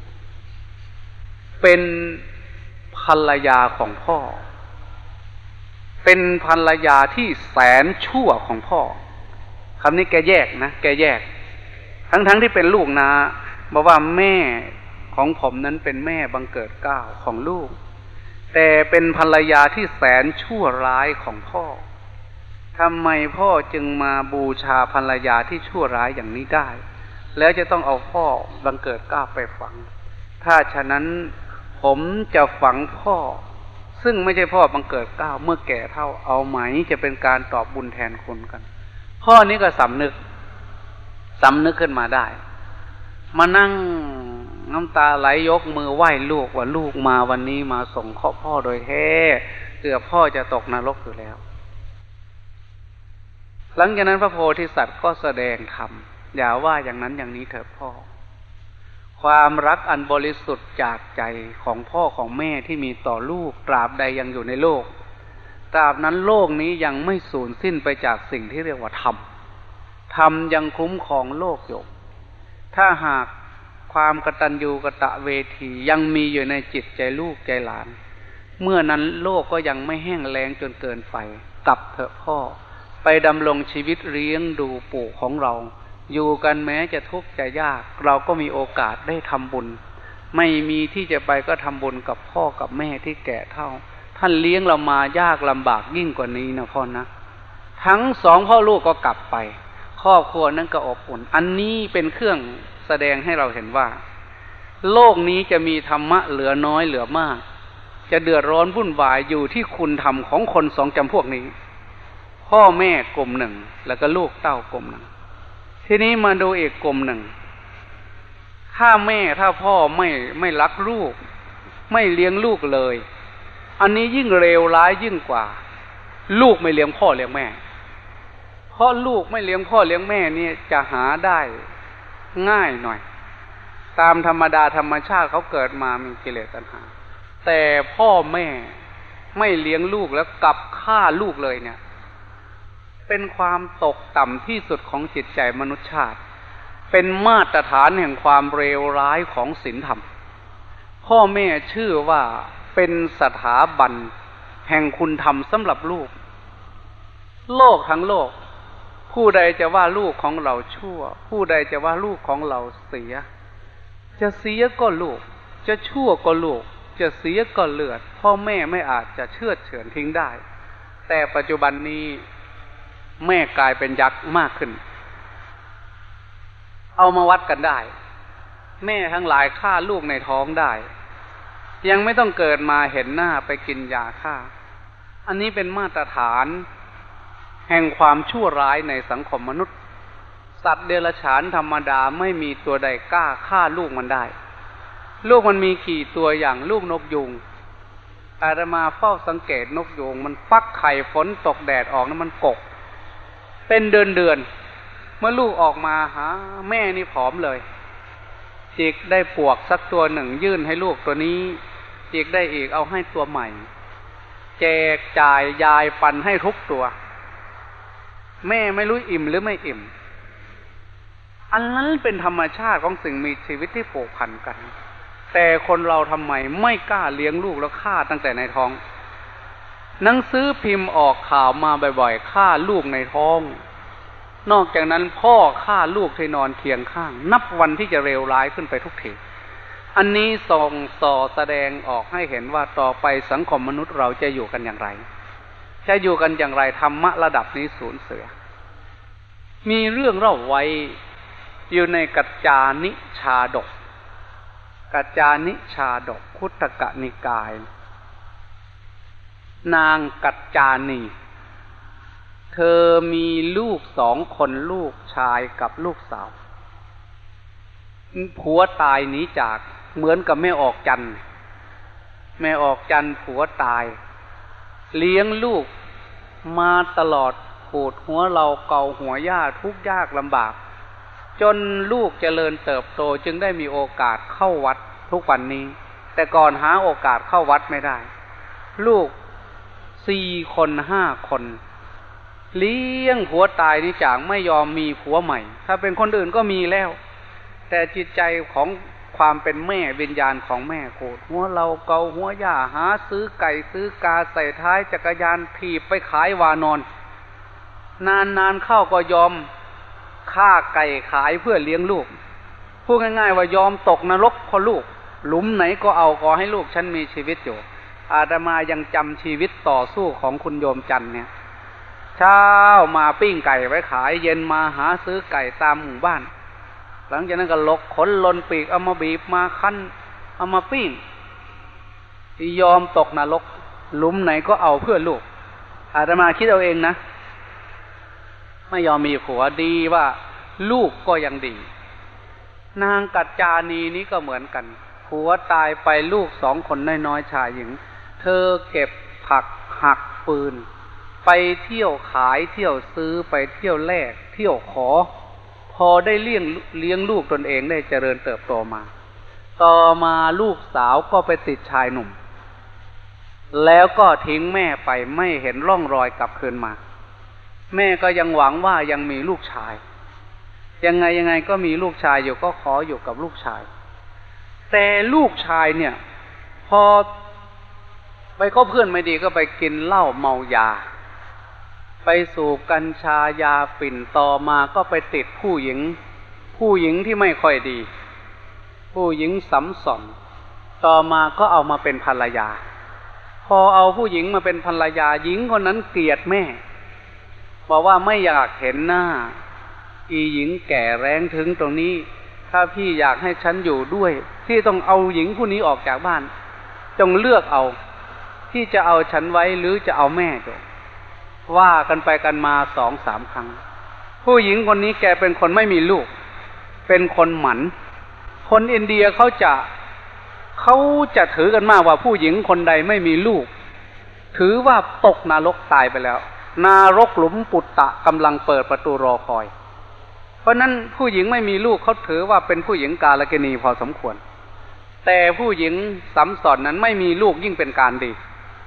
เป็นภรรยาของพ่อเป็นภรรยาที่แสนชั่วของพ่อคำนี้แกแยกนะแกแยกทั้งๆที่เป็นลูกนะบอกว่าแม่ของผมนั้นเป็นแม่บังเกิดเกล้าของลูกแต่เป็นภรรยาที่แสนชั่วร้ายของพ่อทำไมพ่อจึงมาบูชาภรรยาที่ชั่วร้ายอย่างนี้ได้แล้วจะต้องเอาพ่อบังเกิดเกล้าไปฝังถ้าฉะนั้นผมจะฝังพ่อซึ่งไม่ใช่พ่อบังเกิดเกล้าเมื่อแก่เฒ่าเอาไหมจะเป็นการตอบบุญแทนคุณกันพ่อนี้ก็สำนึกสำนึกขึ้นมาได้มานั่งน้ำตาไหลยกมือไหว้ลูกว่าลูกมาวันนี้มาส่งเคราะห์พ่อโดยแท้เกือบพ่อจะตกนรกอยู่แล้วหลังจากนั้นพระโพธิสัตว์ก็แสดงธรรมอย่าว่าอย่างนั้นอย่างนี้เถิดพ่อความรักอันบริสุทธิ์จากใจของพ่อของแม่ที่มีต่อลูกตราบใดยังอยู่ในโลกตราบนั้นโลกนี้ยังไม่สูญสิ้นไปจากสิ่งที่เรียกว่าธรรมธรรมยังคุ้มครองโลกอยู่ถ้าหากความกตัญญูกตเวทียังมีอยู่ในจิตใจลูกใจหลานเมื่อนั้นโลกก็ยังไม่แห้งแล้งจนเกินไปกลับเถอะพ่อไปดำรงชีวิตเลี้ยงดูปู่ของเราอยู่กันแม้จะทุกข์จะยากเราก็มีโอกาสได้ทำบุญไม่มีที่จะไปก็ทำบุญกับพ่อกับแม่ที่แก่เฒ่าท่านเลี้ยงเรามายากลำบากยิ่งกว่านี้นะพ่อนะทั้งสองพ่อลูกก็กลับไปครอบครัวนั้นก็อบอุ่นอันนี้เป็นเครื่องแสดงให้เราเห็นว่าโลกนี้จะมีธรรมะเหลือน้อยเหลือมากจะเดือดร้อนวุ่นวายอยู่ที่คุณธรรมของคนสองจำพวกนี้พ่อแม่กลุ่มหนึ่งแล้วก็ลูกเต้ากลุ่มหนึ่งทีนี้มาดูอีกกลุ่มหนึ่งถ้าแม่ถ้าพ่อไม่ไม่รักลูกไม่เลี้ยงลูกเลยอันนี้ยิ่งเลวร้ายยิ่งกว่าลูกไม่เลี้ยงพ่อเลี้ยงแม่เพราะลูกไม่เลี้ยงพ่อเลี้ยงแม่นี่จะหาได้ง่ายหน่อยตามธรรมดาธรรมชาติเขาเกิดมามีกิเลสตัณหาแต่พ่อแม่ไม่เลี้ยงลูกแล้วกลับฆ่าลูกเลยเนี่ยเป็นความตกต่ำที่สุดของจิตใจมนุษยชาติเป็นมาตรฐานแห่งความเลวร้ายของศีลธรรมพ่อแม่ชื่อว่าเป็นสถาบันแห่งคุณธรรมสำหรับลูกโลกทั้งโลกผู้ใดจะว่าลูกของเราชั่วผู้ใดจะว่าลูกของเราเสียจะเสียก็ลูกจะชั่วก็ลูกจะเสียก็เลือดพ่อแม่ไม่อาจจะเชือดเฉือนทิ้งได้แต่ปัจจุบันนี้แม่กลายเป็นยักษ์มากขึ้นเอามาวัดกันได้แม่ทั้งหลายฆ่าลูกในท้องได้ยังไม่ต้องเกิดมาเห็นหน้าไปกินยาฆ่าอันนี้เป็นมาตรฐานแห่งความชั่วร้ายในสังคมมนุษย์สัตว์เดรัจฉานธรรมดาไม่มีตัวใดกล้าฆ่าลูกมันได้ลูกมันมีกี่ตัวอย่างลูกนกยูงอาตมาเฝ้าสังเกตนกยูงมันฟักไข่ฝนตกแดดออกแล้วมันกกเป็นเดือนเดือนเมื่อลูกออกมาหาแม่นี่ผอมเลยจิกได้ปวกสักตัวหนึ่งยื่นให้ลูกตัวนี้จิกได้อีกเอาให้ตัวใหม่แจกจ่ายยายปันให้ทุกตัวแม่ไม่รู้อิ่มหรือไม่อิ่มอันนั้นเป็นธรรมชาติของสิ่งมีชีวิตที่ผูกพันกันแต่คนเราทำไมไม่กล้าเลี้ยงลูกแล้วฆ่าตั้งแต่ในท้องหนังสือพิมพ์ออกข่าวมาบ่อยๆฆ่าลูกในท้องนอกจากนั้นพ่อฆ่าลูกที่นอนเคียงข้างนับวันที่จะเลวร้ายขึ้นไปทุกทีอันนี้ส่งส่อแสดงออกให้เห็นว่าต่อไปสังคมมนุษย์เราจะอยู่กันอย่างไรจะอยู่กันอย่างไรธรรมะระดับนี้สูญเสียมีเรื่องเล่าไว้อยู่ในกัจจานิชาดกกัจจานิชาดกคุตกนิกายนางกัจจานีเธอมีลูกสองคนลูกชายกับลูกสาวผัวตายหนีจากเหมือนกับแม่ออกจันแม่ออกจันผัวตายเลี้ยงลูกมาตลอดขูดหัวเราเกาหัวย่าทุกข์ยากลำบากจนลูกเจริญเติบโตจึงได้มีโอกาสเข้าวัดทุกวันนี้แต่ก่อนหาโอกาสเข้าวัดไม่ได้ลูกสี่คนห้าคนเลี้ยงผัวตายนี่จากไม่ยอมมีผัวใหม่ถ้าเป็นคนอื่นก็มีแล้วแต่จิตใจของความเป็นแม่วิญญาณของแม่โกรธหัวเราเกาหัวย่าหาซื้อไก่ซื้อกาใส่ท้ายจักรยานถีบไปขายวานอนนานๆเข้าก็ยอมฆ่าไก่ขายเพื่อเลี้ยงลูกพูดง่ายๆว่ายอมตกนรกเพราะลูกหลุมไหนก็เอาขอให้ลูกฉันมีชีวิตอยู่อาตมายังจำชีวิตต่อสู้ของคุณโยมจันเนี่ยเช้ามาปิ้งไก่ไว้ขายเย็นมาหาซื้อไก่ตามหมู่บ้านหลังจากนั้นก็ลกขนลนปีกเอามาบีบมาคั้นเอามาปิ้งที่ยอมตกนรกหลุมไหนก็เอาเพื่อลูกอาตมาคิดเอาเองนะไม่ยอมมีผัวดีว่าลูกก็ยังดีนางกัจจานีนี้ก็เหมือนกันผัวตายไปลูกสองคนน้อยๆชายหญิงเธอเก็บผักหักฟืนไปเที่ยวขายเที่ยวซื้อไปเที่ยวแลกเที่ยวขอพอได้เลี้ยงเลี้ยงลูกตนเองได้เจริญเติบโตมาต่อมาลูกสาวก็ไปติดชายหนุ่มแล้วก็ทิ้งแม่ไปไม่เห็นร่องรอยกลับคืนมาแม่ก็ยังหวังว่ายังมีลูกชายยังไงยังไงก็มีลูกชายอยู่ก็ขออยู่กับลูกชายแต่ลูกชายเนี่ยพอไปคบเพื่อนไม่ดีก็ไปกินเหล้าเมายาไปสูบกัญชายาฝิ่นต่อมาก็ไปติดผู้หญิงผู้หญิงที่ไม่ค่อยดีผู้หญิงสำสอนต่อมาก็เอามาเป็นภรรยาพอเอาผู้หญิงมาเป็นภรรยาหญิงคนนั้นเกลียดแม่บอกว่าไม่อยากเห็นหน้าอีหญิงแก่แรงถึงตรงนี้ถ้าพี่อยากให้ฉันอยู่ด้วยที่ต้องเอาหญิงผู้นี้ออกจากบ้านจงเลือกเอาที่จะเอาฉันไว้หรือจะเอาแม่จงว่ากันไปกันมาสองสามครั้งผู้หญิงคนนี้แกเป็นคนไม่มีลูกเป็นคนหมันคนอินเดียเขาจะเขาจะถือกันมากว่าผู้หญิงคนใดไม่มีลูกถือว่าตกนรกตายไปแล้วนรกหลุมปุตตะกำลังเปิดประตูรอคอยเพราะนั้นผู้หญิงไม่มีลูกเขาถือว่าเป็นผู้หญิงกาลกิณีพอสมควรแต่ผู้หญิงสำสอนนั้นไม่มีลูกยิ่งเป็นการดี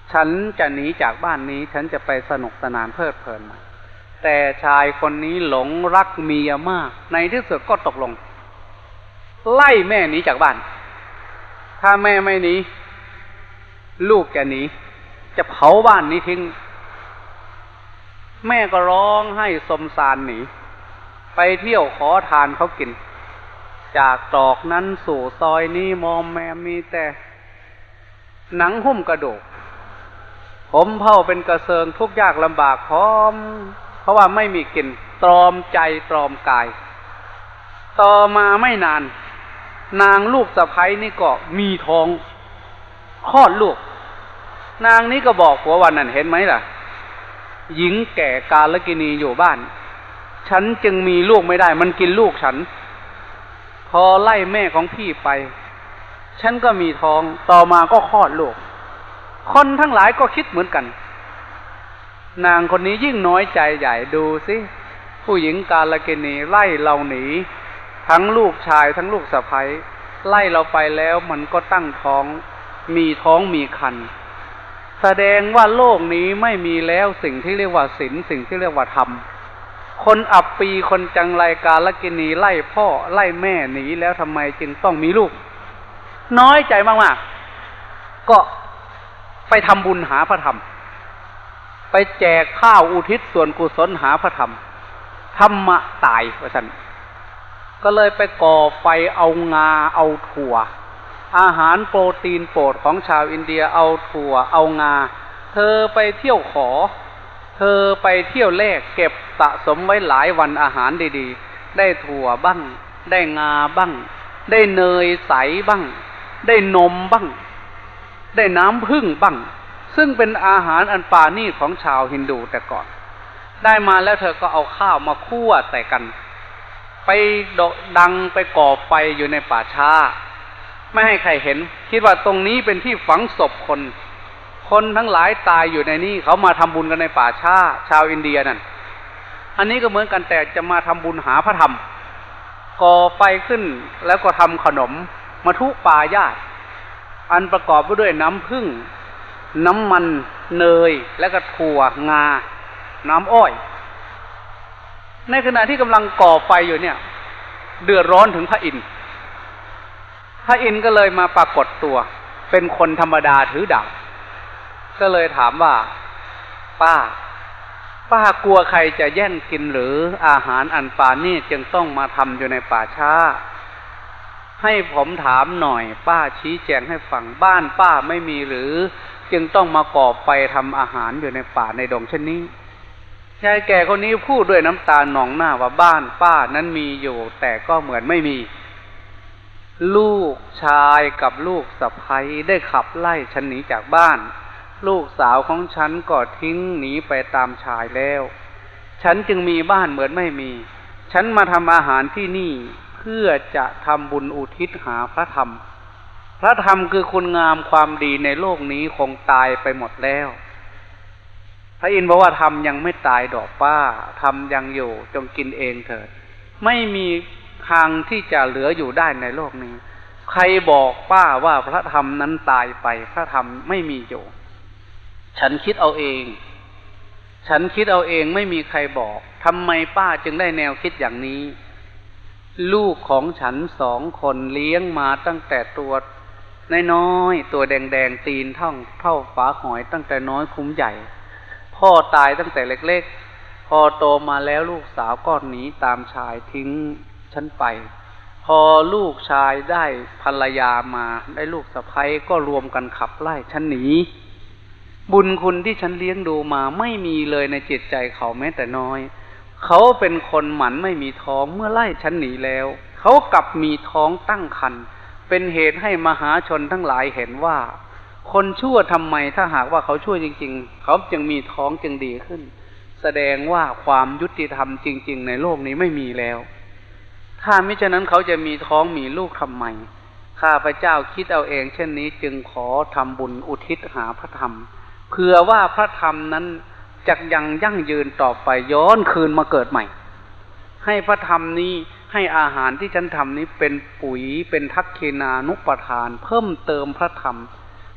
ฉันจะหนีจากบ้านนี้ฉันจะไปสนุกสนานเพลิดเพลินแต่ชายคนนี้หลงรักเมียมากในที่สุดก็ตกลงไล่แม่หนีจากบ้านถ้าแม่ไม่หนีลูกจะหนีจะเผาบ้านนี้ทิ้งแม่ก็ร้องให้สมสารหนีไปเที่ยวขอทานเขากินจากตรอกนั้นสู่ซอยนี้มอมแมมมีแต่หนังหุ้มกระดูกผมเผาเป็นกระเซิงทุกข์ยากลำบากพร้อมเพราะว่าไม่มีกินตรอมใจตรอมกายต่อมาไม่นานนางลูกสะใภ้นี่ก็มีท้องคลอดลูกนางนี้ก็บอกผัววันนั้นเห็นไหมล่ะหญิงแก่กาลกินีอยู่บ้านฉันจึงมีลูกไม่ได้มันกินลูกฉันพอไล่แม่ของพี่ไปฉันก็มีท้องต่อมาก็คลอดลูกคนทั้งหลายก็คิดเหมือนกันนางคนนี้ยิ่งน้อยใจใหญ่ดูสิผู้หญิงกาลกินีไล่เราหนีทั้งลูกชายทั้งลูกสะใภ้ไล่เราไปแล้วมันก็ตั้งท้องมีท้องมีครรภ์แสดงว่าโลกนี้ไม่มีแล้วสิ่งที่เรียกว่าศีลสิ่งที่เรียกว่าธรรมคนอับปีคนจังไรกาลกินีไล่พ่อไล่แม่หนีแล้วทำไมจึงต้องมีลูกน้อยใจมากๆก็ไปทำบุญหาพระธรรมไปแจกข้าวอุทิศส่วนกุศลหาพระธรรมธรรมะตายว่าฉันก็เลยไปก่อไฟเอางาเอาถั่วอาหารโปรตีนโปรดของชาวอินเดียเอาถั่วเอางาเธอไปเที่ยวขอเธอไปเที่ยวแลกเก็บสะสมไว้หลายวันอาหารดีๆได้ถั่วบ้างได้งาบ้างได้เนยใสบ้างได้นมบ้างได้น้ำผึ้งบ้างซึ่งเป็นอาหารอันปราณีตของชาวฮินดูแต่ก่อนได้มาแล้วเธอก็เอาข้าวมาคั่วใส่กันไปดังไปก่อไฟอยู่ในป่าช้าไม่ให้ใครเห็นคิดว่าตรงนี้เป็นที่ฝังศพคนคนทั้งหลายตายอยู่ในนี้เขามาทำบุญกันในป่าช้าชาวอินเดียนั่นอันนี้ก็เหมือนกันแต่จะมาทำบุญหาพระธรรมก่อไฟขึ้นแล้วก็ทำขนมมัทุปายาตอันประกอบไปด้วยน้ำผึ้งน้ำมันเนยและก็ถั่วงาน้ำอ้อยในขณะที่กำลังก่อไฟอยู่เนี่ยเดือดร้อนถึงพระอินทร์พระอินทร์ก็เลยมาปรากฏตัวเป็นคนธรรมดาถือดาบก็เลยถามว่าป้าป้ากลัวใครจะแย่งกินหรืออาหารอันปราณีตจึงต้องมาทำอยู่ในป่าช้าให้ผมถามหน่อยป้าชี้แจงให้ฟังบ้านป้าไม่มีหรือจึงต้องมาก่อไฟทำอาหารอยู่ในป่าในดงเช่นนี้ชายแก่คนนี้พูดด้วยน้ำตาหนองหน้าว่าบ้านป้านั้นมีอยู่แต่ก็เหมือนไม่มีลูกชายกับลูกสะใภ้ได้ขับไล่ฉันหนีจากบ้านลูกสาวของฉันก็ทิ้งหนีไปตามชายแล้วฉันจึงมีบ้านเหมือนไม่มีฉันมาทำอาหารที่นี่เพื่อจะทำบุญอุทิศหาพระธรรมพระธรรมคือคุณงามความดีในโลกนี้คงตายไปหมดแล้วพระอินทร์บอกว่าธรรมยังไม่ตายดอกป้าธรรมยังอยู่จงกินเองเถิดไม่มีทางที่จะเหลืออยู่ได้ในโลกนี้ใครบอกป้าว่าพระธรรมนั้นตายไปพระธรรมไม่มีอยู่ฉันคิดเอาเองฉันคิดเอาเองไม่มีใครบอกทำไมป้าจึงได้แนวคิดอย่างนี้ลูกของฉันสองคนเลี้ยงมาตั้งแต่ตัวน้อยๆตัวแดงๆตีนเท่าเท่าฝาหอยตั้งแต่น้อยคุ้มใหญ่พ่อตายตั้งแต่เล็กๆพอโตมาแล้วลูกสาวก็หนีตามชายทิ้งฉันไปพอลูกชายได้ภรรยามาได้ลูกสะใภ้ก็รวมกันขับไล่ฉันหนีบุญคุณที่ฉันเลี้ยงดูมาไม่มีเลยในจิตใจเขาแม้แต่น้อยเขาเป็นคนหมันไม่มีท้องเมื่อไล่ฉันหนีแล้วเขากลับมีท้องตั้งครรภ์เป็นเหตุให้มหาชนทั้งหลายเห็นว่าคนชั่วทำไมถ้าหากว่าเขาชั่วจริงๆเขาจึงมีท้องจึงดีขึ้นแสดงว่าความยุติธรรมจริงๆในโลกนี้ไม่มีแล้วถ้ามิฉะนั้นเขาจะมีท้องมีลูกทำไมข้าพเจ้าคิดเอาเองเช่นนี้จึงขอทำบุญอุทิศหาพระธรรมเผื่อว่าพระธรรมนั้นจะยังยั่งยืนต่อไปย้อนคืนมาเกิดใหม่ให้พระธรรมนี้ให้อาหารที่ฉันทำนี้เป็นปุ๋ยเป็นทักษิณานุปทานเพิ่มเติมพระธรรม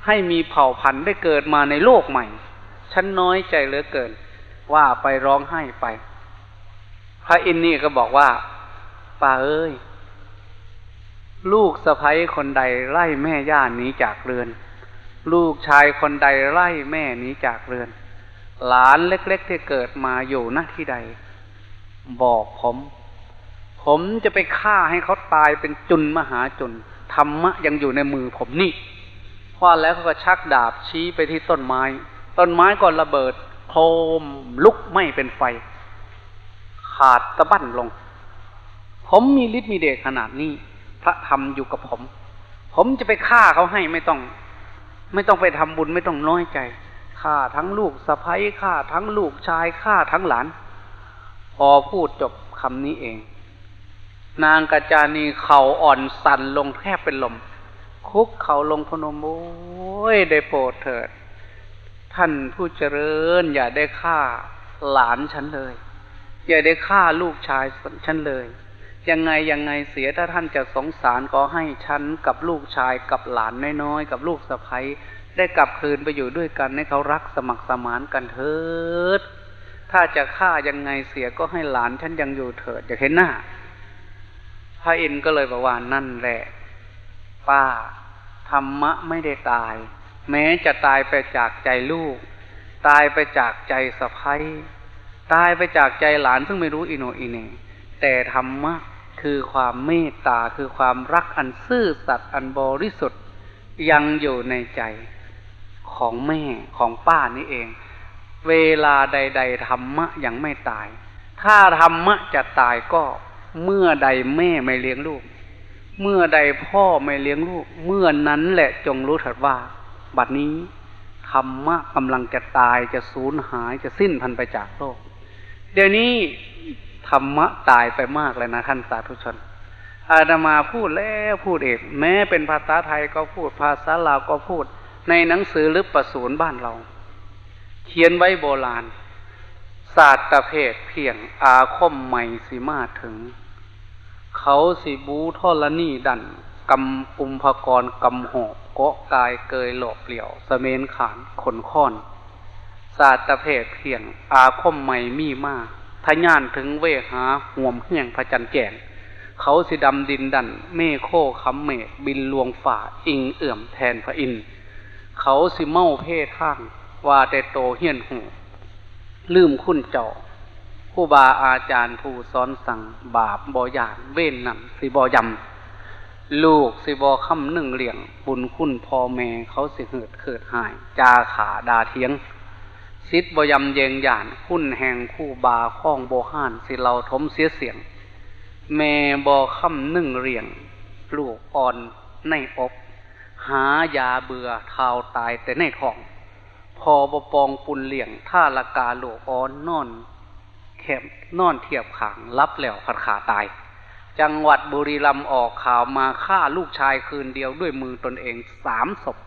ให้มีเผ่าพันธุ์ได้เกิดมาในโลกใหม่ฉันน้อยใจเหลือเกินว่าไปร้องไห้ไปพระอินทร์นี่ก็บอกว่าป้าเอ้ยลูกสะใภ้คนใดไล่แม่ย่าหนีจากเรือนลูกชายคนใดไล่แม่หนีจากเรือนหลานเล็กๆที่เกิดมาอยู่ณที่ใดบอกผมผมจะไปฆ่าให้เขาตายเป็นจุลมหาจุลธรรมะยังอยู่ในมือผมนี่ว่าแล้วเขาก็ชักดาบชี้ไปที่ต้นไม้ต้นไม้ก็ระเบิดโคมลุกไหม้เป็นไฟขาดตะบั้นลงผมมีฤทธิ์มีเดชขนาดนี้พระธรรมอยู่กับผมผมจะไปฆ่าเขาให้ไม่ต้องไม่ต้องไปทำบุญไม่ต้องน้อยใจฆ่าทั้งลูกสะใภ้ฆ่าทั้งลูกชายฆ่าทั้งหลานพอพูดจบคำนี้เองนางกัจจานีเข่าอ่อนสั่นลงแทบเป็นลมคุกเข่าลงพนมโอ้ยได้โปรดเถิดท่านผู้เจริญอย่าได้ฆ่าหลานฉันเลยอย่าได้ฆ่าลูกชายฉันเลยยังไงยังไงเสียถ้าท่านจะสงสารก็ให้ฉันกับลูกชายกับหลานน้อยๆกับลูกสะใภ้ได้กลับคืนไปอยู่ด้วยกันให้เขารักสมัครสมานกันเถิดถ้าจะฆ่ายังไงเสียก็ให้หลานฉันยังอยู่เถิดอย่าเห็นหน้าพระอินทร์ก็เลยบอกว่านั่นแหละป้าธรรมะไม่ได้ตายแม้จะตายไปจากใจลูกตายไปจากใจสะใภ้ตายไปจากใจหลานซึ่งไม่รู้อิโหนอิเหน่แต่ธรรมะคือความเมตตาคือความรักอันซื่อสัตย์อันบริสุทธิ์ยังอยู่ในใจของแม่ของป้านี่เองเวลาใดๆธรรมะยังไม่ตายถ้าธรรมะจะตายก็เมื่อใดแม่ไม่เลี้ยงลูกเมื่อใดพ่อไม่เลี้ยงลูกเมื่อนั้นแหละจงรู้เถิดว่าบัดนี้ธรรมะกำลังจะตายจะสูญหายจะสิ้นพันไปจากโลกเดี๋ยวนี้ธรรมะตายไปมากเลยนะท่านสาธุชนอาตมาพูดแล้วพูดเองแม้เป็นภาษาไทยก็พูดภาษาลาวก็พูดในหนังสือลึกประสูนบ้านเราเขียนไว้โบราณศาสตร์เพศเพียงอาคมใหม่สิมาถึงเขาสิบูทอลนี่ดันกำปุมภกรกำหอกเกาะกายเกยหลบเหลี่ยวสเมนขานขนค้อนศาสตร์เพศเพียงอาคมใหม่มีมาทะยานถึงเวหาห่วมเฮียงพระจันทร์แก่นเขาสิดำดินดันเมฆโคคำเมฆบินลวงฝ่าอิงเอื่อมแทนพระอินทร์เขาสิเมาเพศข้างว่าแต่โตเฮียนหูลืมคุ้นเจ้าผู้บาอาจารย์ผู้สอนสั่งบาปบ่ยานเว้นนั่นสิบ่ยำลูกสิบ่คำหนึ่งเหลี่ยงบุญคุณพ่อแม่เขาสิเหิดเขิดหายจาขาดาเทียงสิทธิ์บ่ยำเยงหยานคุณแห่งคู่บาข้องโบห้านสิเราทมเสียเสียงแม่บ่คำหนึ่งเหลี่ยงลูกอ่อนในอกหายาเบื่อเท้าตายแต่ในท้องพอบ่ปองปุนเหลี่ยงท่าละกาลูกอ่อนนอนแคบนอนเทียบขางรับแล้วขัดขาตายจังหวัดบุรีรัมย์ออกข่าวมาฆ่าลูกชายคืนเดียวด้วยมือตนเองสามศพ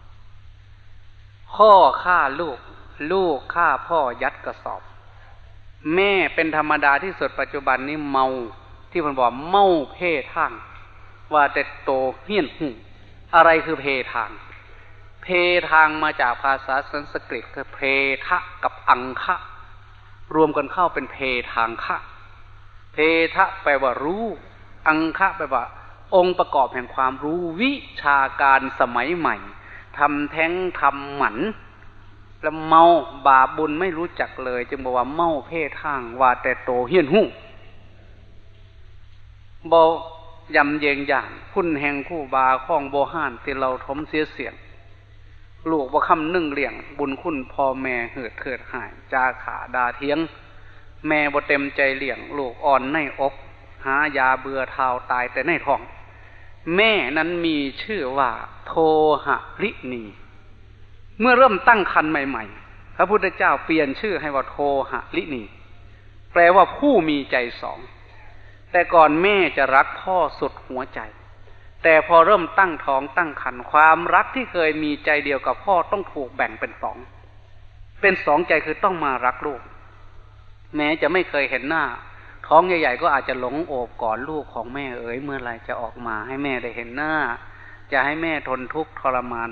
พ่อฆ่าลูกลูกฆ่าพ่อยัดกระสอบแม่เป็นธรรมดาที่สุดปัจจุบันนี้เมาที่ผมบอกเมาเพทางว่าแต่โตเฮี้ยนหูอะไรคือเพทางเพทางมาจากภาษาสันสกฤตคือเพทะกับอังคะรวมกันเข้าเป็นเพทางคะเพทะแปลว่ารู้อังคะแปลว่าองค์ประกอบแห่งความรู้วิชาการสมัยใหม่ทำแท้งทำหมันแล้วเมาบาปบุญไม่รู้จักเลยจึงบอกว่าเมาเพศทางว่าแต่โตเฮี้ยนหูบ่ยำเยงหยานพุ่นแห่งคู่บาข้องโบห้านที่เราทมเสียเสียงลูกบ่คำนึ่งเลี้ยงบุญคุณพ่อแม่เหือดเถิดหายจาขาดาเทียงแม่บ่เต็มใจเลี้ยงลูกอ่อนในอกหายาเบื่อเท้าตายแต่ในท้องแม่นั้นมีชื่อว่าโทหรินีเมื่อเริ่มตั้งครรภ์ใหม่ๆพระพุทธเจ้าเปลี่ยนชื่อให้ว่าโทหรินีแปลว่าผู้มีใจสองแต่ก่อนแม่จะรักพ่อสุดหัวใจแต่พอเริ่มตั้งท้องตั้งครรภ์ความรักที่เคยมีใจเดียวกับพ่อต้องถูกแบ่งเป็นสองเป็นสองใจคือต้องมารักลูกแม้จะไม่เคยเห็นหน้าท้องใหญ่ๆก็อาจจะหลงโอบกอดลูกของแม่เอ๋ยเมื่อไรจะออกมาให้แม่ได้เห็นหน้าจะให้แม่ทนทุกข์ทรมาน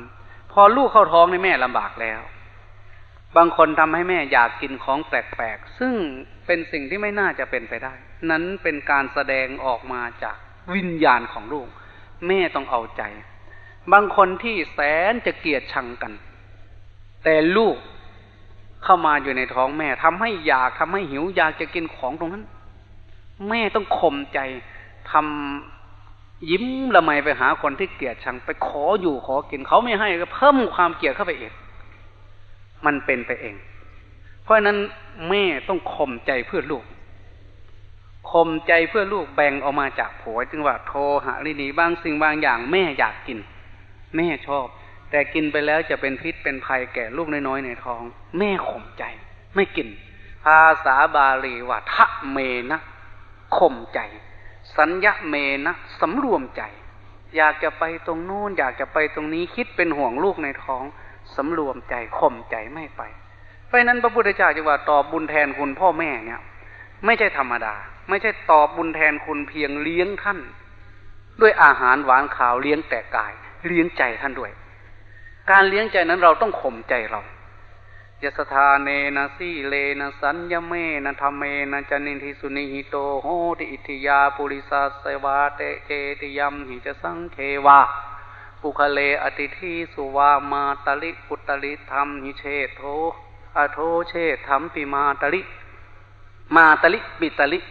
พอลูกเข้าท้องในแม่ลำบากแล้วบางคนทำให้แม่อยากกินของแปลกๆซึ่งเป็นสิ่งที่ไม่น่าจะเป็นไปได้นั้นเป็นการแสดงออกมาจากวิญญาณของลูกแม่ต้องเอาใจบางคนที่แสนจะเกลียดชังกันแต่ลูกเข้ามาอยู่ในท้องแม่ทำให้อยากทำให้หิวอยากจะกินของตรงนั้นแม่ต้องข่มใจทำยิ้มละไมไปหาคนที่เกลียดชังไปขออยู่ขอกินเขาไม่ให้ก็เพิ่มความเกลียดเข้าไปอีกมันเป็นไปเองเพราะฉะนั้นแม่ต้องข่มใจเพื่อลูกข่มใจเพื่อลูกแบ่งออกมาจากผัวจึงว่าโทหะรินีบางสิ่งบางอย่างแม่อยากกินแม่ชอบแต่กินไปแล้วจะเป็นพิษเป็นภัยแก่ลูกน้อยๆในท้องแม่ข่มใจไม่กินภาษาบาลีว่าทะเมนะข่มใจสัญญะเมนะสำรวมใจอยากจะไปตรงโน้นอยากจะไปตรงนี้คิดเป็นห่วงลูกในท้องสำรวมใจข่มใจไม่ไปเพราะนั้นพระพุทธเจ้าจึงว่าตอบบุญแทนคุณพ่อแม่เนี่ยไม่ใช่ธรรมดาไม่ใช่ตอบบุญแทนคุณเพียงเลี้ยงท่านด้วยอาหารหวานข่าวเลี้ยงแต่กายเลี้ยงใจท่านด้วยการเลี้ยงใจนั้นเราต้องข่มใจเรายสธาเนนะสีเลนะสัญญเมนะธรรมเมนะจนิทิสุนิหิโตโหติอิทธิยาปุริสาสวาเตเจติยัมหิจสังเควาปุคเลอติทิสุวามาตลิปุตตลิธรรมหิเชโทอโทเชธรรมปิมาตลิมาตลิบิตลิ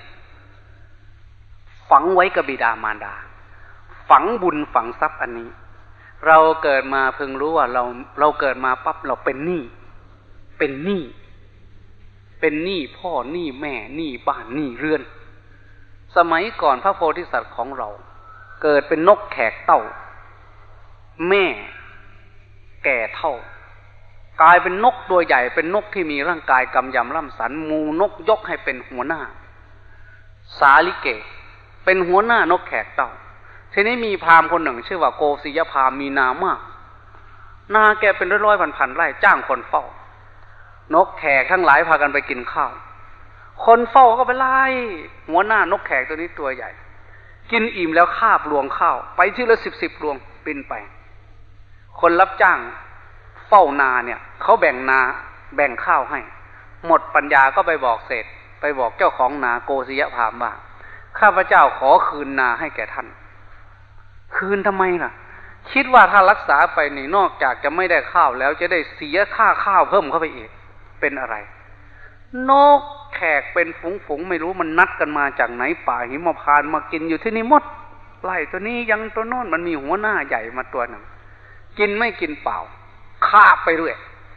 ฝังไว้กับบิดามารดาฝังบุญฝังทรัพย์อันนี้เราเกิดมาเพิ่งรู้ว่าเราเราเกิดมาปั๊บเราเป็นหนี้เป็นหนี้เป็นหนี้พ่อหนี้แม่หนี้บ้านหนี้เรือนสมัยก่อนพระโพธิสัตว์ของเราเกิดเป็นนกแขกเต้าแม่แก่เท่ากลายเป็นนกตัวใหญ่เป็นนกที่มีร่างกายกำยำล่ำสันหมู่นกยกให้เป็นหัวหน้าสาลิเกเป็นหัวหน้านกแขกเต้าทีนี้มีพราหมณ์คนหนึ่งชื่อว่าโกศิยพราหมณ์มีนามากนาแกเป็นร้อยๆพันๆไร่จ้างคนเฝ้านกแขกทั้งหลายพากันไปกินข้าวคนเฝ้าก็ไปไล่หัวหน้านกแขกตัวนี้ตัวใหญ่กินอิ่มแล้วคาบรวงข้าวไปที่ละสิบสิบรวงบินไปคนรับจ้างเฝ้านาเนี่ยเขาแบ่งนาแบ่งข้าวให้หมดปัญญาก็ไปบอกเศรษฐไปบอกเจ้าของนาโกศิยพราหมณ์ว่าข้าพเจ้าขอคืนนาให้แก่ท่านคืนทำไมล่ะคิดว่าถ้ารักษาไปนี่นอกจากจะไม่ได้ข้าวแล้วจะได้เสียค่าข้าวเพิ่มเข้าไปอีกเป็นอะไรนกแขกเป็นฝูงๆไม่รู้มันนัดกันมาจากไหนป่าหิมพานต์มากินอยู่ที่นี่หมดไล่ตัวนี้ยังตัวโน้นมันมีหัวหน้าใหญ่มาตัวหนึ่งกินไม่กินเปล่าคาบไปเรื่อย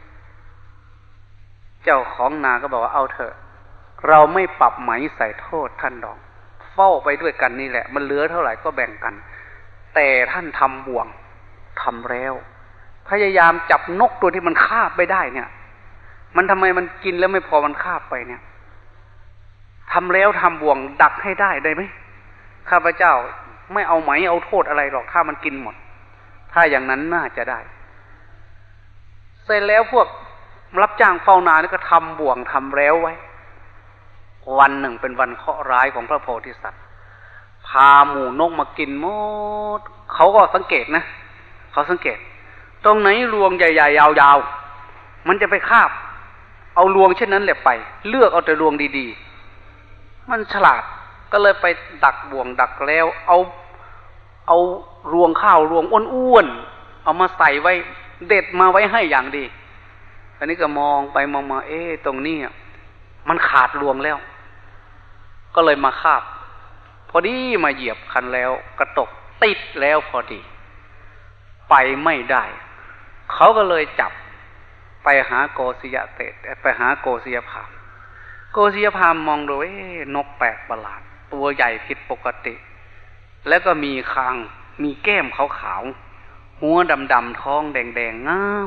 เจ้าของนาก็บอกว่าเอาเถอะเราไม่ปรับไหมใส่โทษท่านดอกเฝ้าไปด้วยกันนี่แหละมันเหลือเท่าไหร่ก็แบ่งกันแต่ท่านทำบ่วงทำแล้วพยายามจับนกตัวที่มันคาบไปได้เนี่ยมันทำไมมันกินแล้วไม่พอมันคาบไปเนี่ยทำแล้วทำบ่วงดักให้ได้ได้ไหมข้าพเจ้าไม่เอาไหมเอาโทษอะไรหรอกถ้ามันกินหมดถ้าอย่างนั้นน่าจะได้เสร็จแล้วพวกรับจ้างเฝ้านานี่ก็ทำบ่วงทำแล้วไว้วันหนึ่งเป็นวันเคราะห์ร้ายของพระโพธิสัตว์พาหมู่นกมากินหมดเขาก็สังเกตนะเขาสังเกตตรงไหนรวงใหญ่ๆยาวๆมันจะไปคาบเอารวงเช่นนั้นแหละไปเลือกเอาแต่รวงดีๆมันฉลาดก็เลยไปดักบ่วงดักแล้วเอาเอารวงข้าวรวงอ้วนๆเอามาใส่ไว้เด็ดมาไว้ให้อย่างดีอันนี้ก็มองไปมองมาเอ๊ะตรงนี้มันขาดรวงแล้วก็เลยมาคาบพอดีมาเหยียบคันแล้วกระตกติดแล้วพอดีไปไม่ได้เขาก็เลยจับไปหาโกศิยเตถไปหาโกศิยพราหมณ์โกศิยพราหมณ์มองดูเอ๊ะนกแปลกประหลาดตัวใหญ่ผิดปกติแล้วก็มีคางมีแก้มขาวๆหัวดำๆท้องแดงๆงาม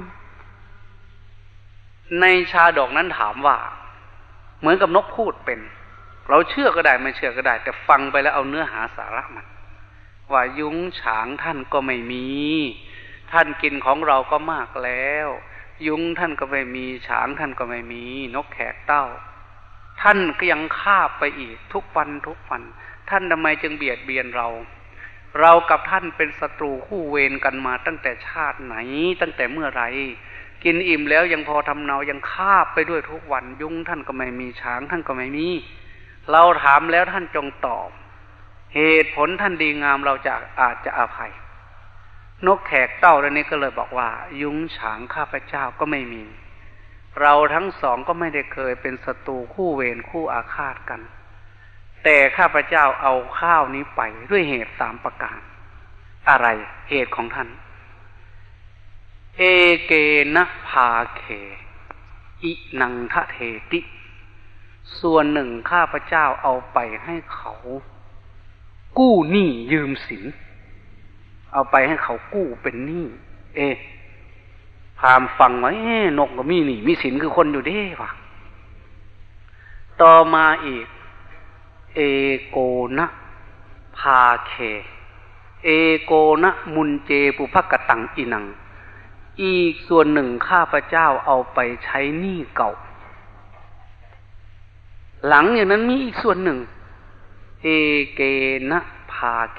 ในชาดกนั้นถามว่าเหมือนกับนกพูดเป็นเราเชื่อก็ได้ไม่เชื่อก็ได้แต่ฟังไปแล้วเอาเนื้อหาสาระมันว่ายุ้งฉางท่านก็ไม่มีท่านกินของเราก็มากแล้วยุ้งท่านก็ไม่มีฉางท่านก็ไม่มีนกแขกเต้าท่านก็ยังคาบไปอีกทุกวันทุกวันท่านทำไมจึงเบียดเบียนเราเรากับท่านเป็นศัตรูคู่เวรกันมาตั้งแต่ชาติไหนตั้งแต่เมื่อไรกินอิ่มแล้วยังพอทำเนายังคาบไปด้วยทุกวันยุงท่านก็ไม่มีช้างท่านก็ไม่มีเราถามแล้วท่านจงตอบเหตุผลท่านดีงามเราจะอาจจะอภัยนกแขกเต้าตัวนี้ก็เลยบอกว่ายุงฉางข้าพเจ้าก็ไม่มีเราทั้งสองก็ไม่ได้เคยเป็นศัตรูคู่เวรคู่อาฆาตกันแต่ข้าพเจ้าเอาข้าวนี้ไปด้วยเหตุสามประการอะไรเหตุของท่านเอเกนะภาเคอินังทะเทติส่วนหนึ่งข้าพเจ้าเอาไปให้เขากู้หนี้ยืมสินเอาไปให้เขากู้เป็นหนี้เอพามฟังไว้นกก็มีหนี้มีสินคือคนอยู่เด้ว่ะต่อมาอีกเอโกนะภาเคเอโกนะมุนเจปุภกตังอินังอีกส่วนหนึ่งข้าพเจ้าเอาไปใช้หนี้เก่าหลังอย่างนั้นมีอีกส่วนหนึ่งเอเกนะภาเค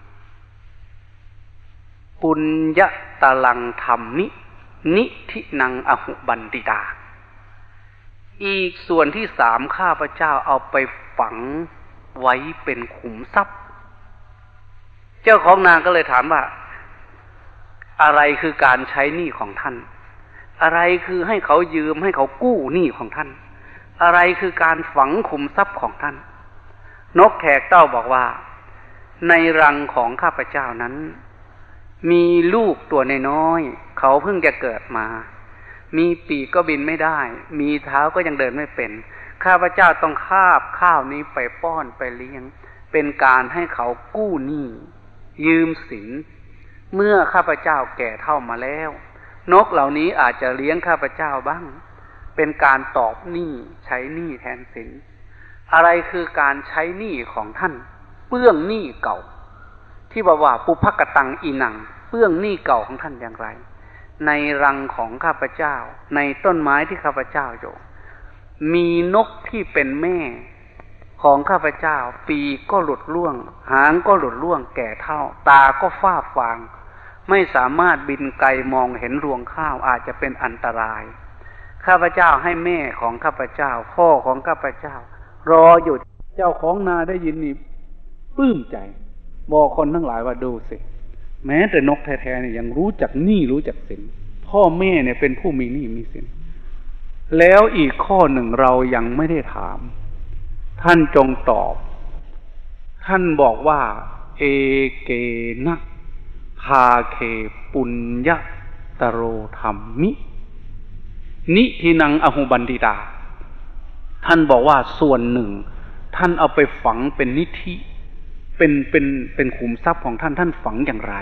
ปุญญตลังธรรมินิทินังอหุบันติตาอีกส่วนที่สามข้าพเจ้าเอาไปฝังไว้เป็นขุมทรัพย์เจ้าของนางก็เลยถามว่าอะไรคือการใช้หนี้ของท่านอะไรคือให้เขายืมให้เขากู้หนี้ของท่านอะไรคือการฝังขุมทรัพย์ของท่านนกแขกเต้าบอกว่าในรังของข้าพเจ้านั้นมีลูกตัวน้อยๆเขาเพิ่งจะเกิดมามีปีกก็บินไม่ได้มีเท้าก็ยังเดินไม่เป็นข้าพเจ้าต้องคาบข้าวนี้ไปป้อนไปเลี้ยงเป็นการให้เขากู้หนี้ยืมสินเมื่อข้าพเจ้าแก่เฒ่ามาแล้วนกเหล่านี้อาจจะเลี้ยงข้าพเจ้าบ้างเป็นการตอบหนี้ใช้หนี้แทนสินอะไรคือการใช้หนี้ของท่านเปื้องหนี้เก่าที่บอกว่าปุพกตังอีนังเปื้องหนี้เก่าของท่านอย่างไรในรังของข้าพเจ้าในต้นไม้ที่ข้าพเจ้าอยู่มีนกที่เป็นแม่ของข้าพเจ้าปีกก็หลุดร่วงหางก็หลุดร่วงแก่เฒ่าตาก็ฝ้าฟางไม่สามารถบินไกลมองเห็นรวงข้าวอาจจะเป็นอันตรายข้าพเจ้าให้แม่ของข้าพเจ้าพ่อของข้าพเจ้ารออยู่เจ้าของนาได้ยินนี่ปลื้มใจบอกคนทั้งหลายว่าดูสิแม้แต่นกแท้ๆเนี่ยยังรู้จักหนี้รู้จักสินพ่อแม่เนี่ยเป็นผู้มีหนี้มีสินแล้วอีกข้อหนึ่งเรายังไม่ได้ถามท่านจงตอบท่านบอกว่าเอเกนะภาเคปุญญตโรธรรมินิทินังอหุบันติตาท่านบอกว่าส่วนหนึ่งท่านเอาไปฝังเป็นนิธิเป็นเป็นเป็นขุมทรัพย์ของท่านท่านฝังอย่างไร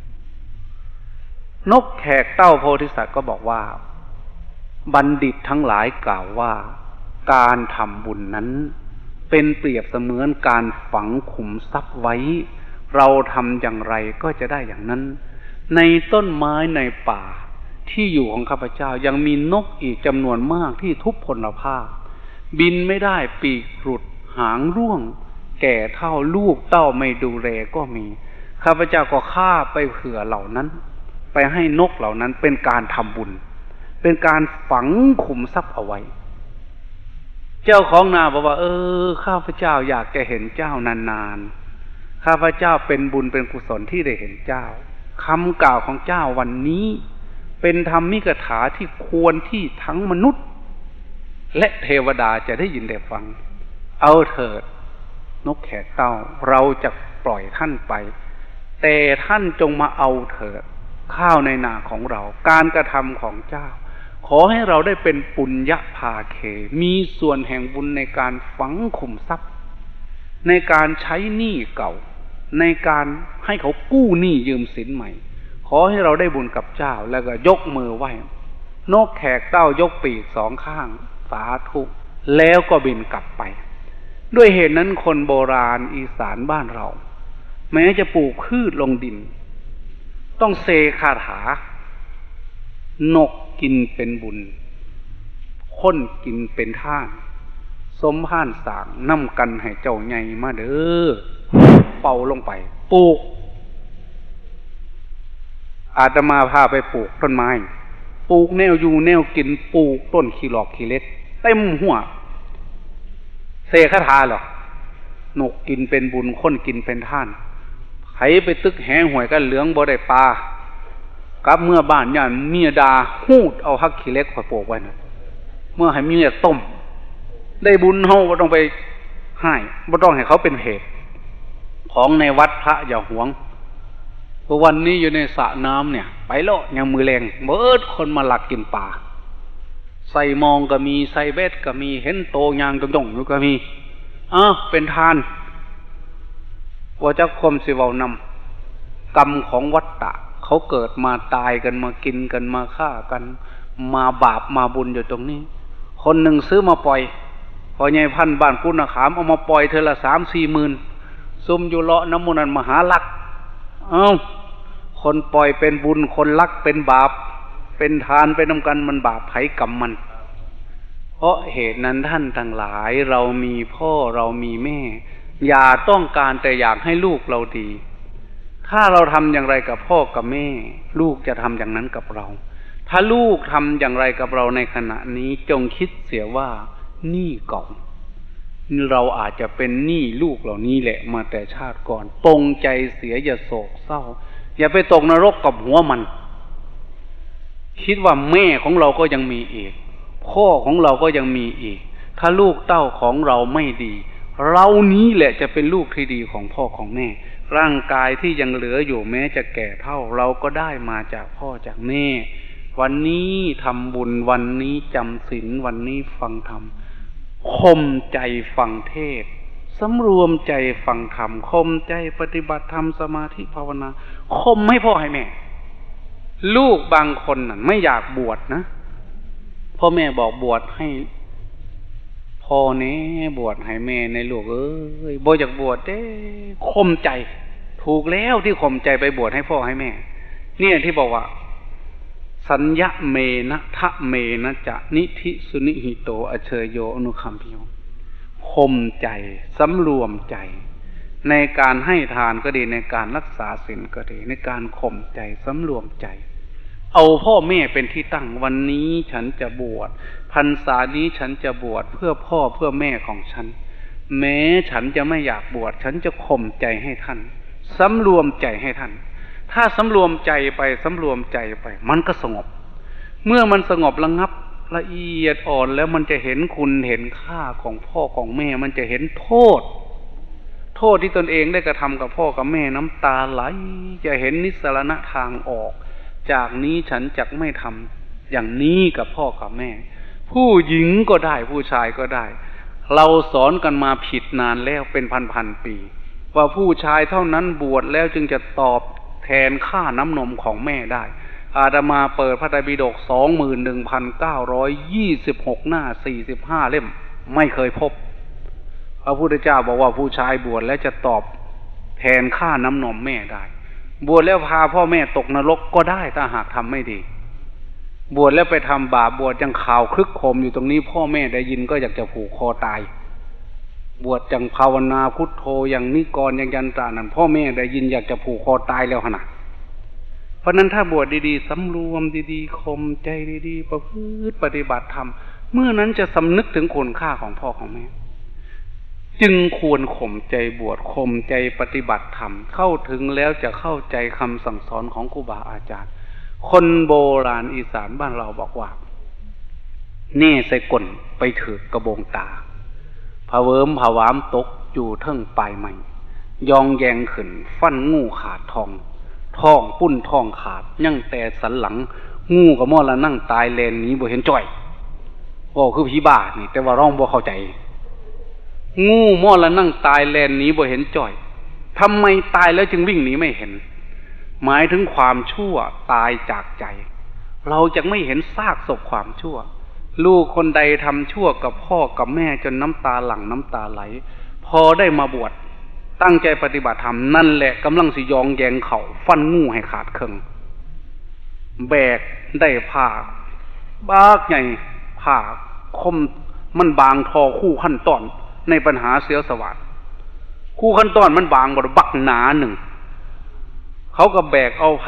นกแขกเต้าโพธิสัตว์ก็บอกว่าบัณฑิตทั้งหลายกล่าวว่าการทำบุญนั้นเป็นเปรียบเสมือนการฝังขุมทรัพย์ไว้เราทำอย่างไรก็จะได้อย่างนั้นในต้นไม้ในป่าที่อยู่ของข้าพเจ้ายังมีนกอีกจำนวนมากที่ทุพพลภาพบินไม่ได้ปีกหลุดหางร่วงแก่เท่าลูกเต้าไม่ดูแลก็มีข้าพเจ้าก็ฆ่าไปเผื่อเหล่านั้นไปให้นกเหล่านั้นเป็นการทำบุญเป็นการฝังขุมทรัพย์เอาไว้เจ้าของนาบอกว่าเออข้าพเจ้าอยากจะเห็นเจ้านานๆข้าพเจ้าเป็นบุญเป็นกุศลที่ได้เห็นเจ้าคำกล่าวของเจ้าวันนี้เป็นธรรมิกถาที่ควรที่ทั้งมนุษย์และเทวดาจะได้ยินได้ฟังเอาเถิดนกแขกเต้าเราจะปล่อยท่านไปแต่ท่านจงมาเอาเถิดข้าวในนาของเราการกระทำของเจ้าขอให้เราได้เป็นปุญญภาเคมีส่วนแห่งบุญในการฝังขุมทรัพย์ในการใช้หนี้เก่าในการให้เขากู้หนี้ยืมสินใหม่ขอให้เราได้บุญกับเจ้าแล้วก็ยกมือไหว้นกแขกเต้ายกปีกสองข้างสาธุแล้วก็บินกลับไปด้วยเหตุนั้นคนโบราณอีสานบ้านเราแม้จะปลูกพืชลงดินต้องเสกคาถานกกินเป็นบุญคนกินเป็นท่านสมพานสางน้ำกันให้เจ้าใหญ่มาเด้อเป่าลงไปปลูกอาตมาพาไปปลูกต้นไม้ปลูกแนวอยู่แนวกินปลูกต้นขี้หลอกขี้เล็กเต็มหัวเสกคาถาหรอกนกกินเป็นบุญคนกินเป็นท่านไผไปตึกแหงหวยกันเหลืองบ่ได้ปลากลับเมื่อบ้านย่านเมียดาหูดเอาฮักขี้เล็กข่อยโปกไว้นะเมื่อให้เมียต้มได้บุญเฮาบ่ต้องไปให้บ่ต้องให้เขาเป็นเหตุของในวัดพระอย่าหวงเพราะวันนี้อยู่ในสระน้ำเนี่ยไปโลดยังมือแรงเบิดคนมาหลักกินปลาใส่มองก็มีใส่เบ็ดก็มีเห็นโตยางจ่องๆอยู่ก็มีอ้าวเป็นทานว่าเจ้าคมสิเว้านำกรรมของวัฏฏะเขาเกิดมาตายกันมากินกันมาฆ่ากันมาบาปมาบุญอยู่ตรงนี้คนหนึ่งซื้อมาปล่อยพอใหญ่พันบ้านกุณขามเอามาปล่อยเธอละสามสี่หมื่นซุ่มอยู่เลาะน้ำมูนันมหาลักเอ้าคนปล่อยเป็นบุญคนลักเป็นบาปเป็นทานเป็นนำกันมันบาปไผกรรมมันเพราะเหตุนั้นท่านทั้งหลายเรามีพ่อเรามีแม่อย่าต้องการแต่อยากให้ลูกเราดีถ้าเราทำอย่างไรกับพ่อกับแม่ลูกจะทำอย่างนั้นกับเราถ้าลูกทำอย่างไรกับเราในขณะนี้จงคิดเสียว่าหนี้เก่าเราอาจจะเป็นหนี้ลูกเหล่านี้แหละมาแต่ชาติก่อนปรงใจเสียอย่าโศกเศร้าอย่าไปตกนรกกับหัวมันคิดว่าแม่ของเราก็ยังมีอีกพ่อของเราก็ยังมีอีกถ้าลูกเต้าของเราไม่ดีเรานี้แหละจะเป็นลูกที่ดีของพ่อของแม่ร่างกายที่ยังเหลืออยู่แม้จะแก่เท่าเราก็ได้มาจากพ่อจากแม่วันนี้ทำบุญวันนี้จำศีลวันนี้ฟังธรรมข่มใจฟังเทศน์สำรวมใจฟังธรรมข่มใจปฏิบัติธรรมสมาธิภาวนาข่มให้พ่อให้แม่ลูกบางคนน่ะไม่อยากบวชนะพ่อแม่บอกบวชให้พ่อเน่บวชให้แม่ในลูกเอ้ยบ่อยากบวชเด้ข่มใจถูกแล้วที่ข่มใจไปบวชให้พ่อให้แม่เนี่ยที่บอกว่าสัญญะเมนะทะเมนะจะนิธิสุนิหิโตอเชยโยอนุคัมภิโยข่มใจสำรวมใจในการให้ทานก็ดีในการรักษาศีลก็ดีในการข่มใจสำรวมใจเอาพ่อแม่เป็นที่ตั้งวันนี้ฉันจะบวชพรรษานี้ฉันจะบวชเพื่อพ่อเพื่อแม่ของฉันแม้ฉันจะไม่อยากบวชฉันจะข่มใจให้ท่านสำรวมใจให้ท่านถ้าสำรวมใจไปสำรวมใจไปมันก็สงบเมื่อมันสงบระงับละเอียดอ่อนแล้วมันจะเห็นคุณเห็นค่าของพ่อของแม่มันจะเห็นโทษโทษที่ตนเองได้กระทำกับพ่อกับแม่น้ำตาไหลจะเห็นนิสรณะทางออกจากนี้ฉันจักไม่ทำอย่างนี้กับพ่อกับแม่ผู้หญิงก็ได้ผู้ชายก็ได้เราสอนกันมาผิดนานแล้วเป็นพันๆปีว่าผู้ชายเท่านั้นบวชแล้วจึงจะตอบแทนค่าน้ำนมของแม่ได้อาตมาเปิดพระไตรปิฎก สองหมื่นหนึ่งพันเก้าร้อยยี่สิบหก หน้าสี่สิบห้าเล่มไม่เคยพบพระพุทธเจ้าบอกว่าผู้ชายบวชแล้วจะตอบแทนค่าน้ำนมแม่ได้บวชแล้วพาพ่อแม่ตกนรกก็ได้ถ้าหากทำไม่ดีบวชแล้วไปทำบาปบวชจังข่าวคลึกโคมอยู่ตรงนี้พ่อแม่ได้ยินก็อยากจะผูกคอตายบวชจังภาวนาพุทโธอย่างนิกรอย่างยันตรานั้นพ่อแม่ได้ยินอยากจะผูกคอตายแล้วขนาดเพราะนั้นถ้าบวชดีๆสำรวมดีๆข่มใจดีๆประพฤติปฏิบัติธรรมเมื่อนั้นจะสำนึกถึงคุณค่าของพ่อของแม่จึงควรข่มใจบวชข่มใจปฏิบัติธรรมเข้าถึงแล้วจะเข้าใจคำสั่งสอนของครูบาอาจารย์คนโบราณอีสานบ้านเราบอกว่าเน่ใส่ก้นไปถือกระบงตาผะเวิมผะวามตกอยู่เทิงปลายไม้ยองแยงขึ้นฟันงูขาดทองท้องปุ้นท้องขาดยั่งแต่สันหลังงูกับมอละนั่งตายเลนนี้บ่เห็นจ่อยว่าคือผีบ้านี่แต่ว่าร้องบ่เข้าใจงูมอละนั่งตายแลนหนีบ่เห็นจ่อยทำไมตายแล้วจึงวิ่งหนีไม่เห็นหมายถึงความชั่วตายจากใจเราจะไม่เห็นซากศพความชั่วลูกคนใดทำชั่วกับพ่อกับแม่จนน้ำตาหลั่งน้ำตาไหลพอได้มาบวชตั้งใจปฏิบัติธรรมนั่นแหละกำลังสิยองแยงเข่าฟันงูให้ขาดครึ่งแบกได้ผ้าบากใหญ่ผ้าคมมันบางทอคู่ขั้นตอนในปัญหาเสียสวัสดิ์คู่ขั้นตอนมันบางบดบักหนาหนึ่งเขาก็แบกเอาผ้า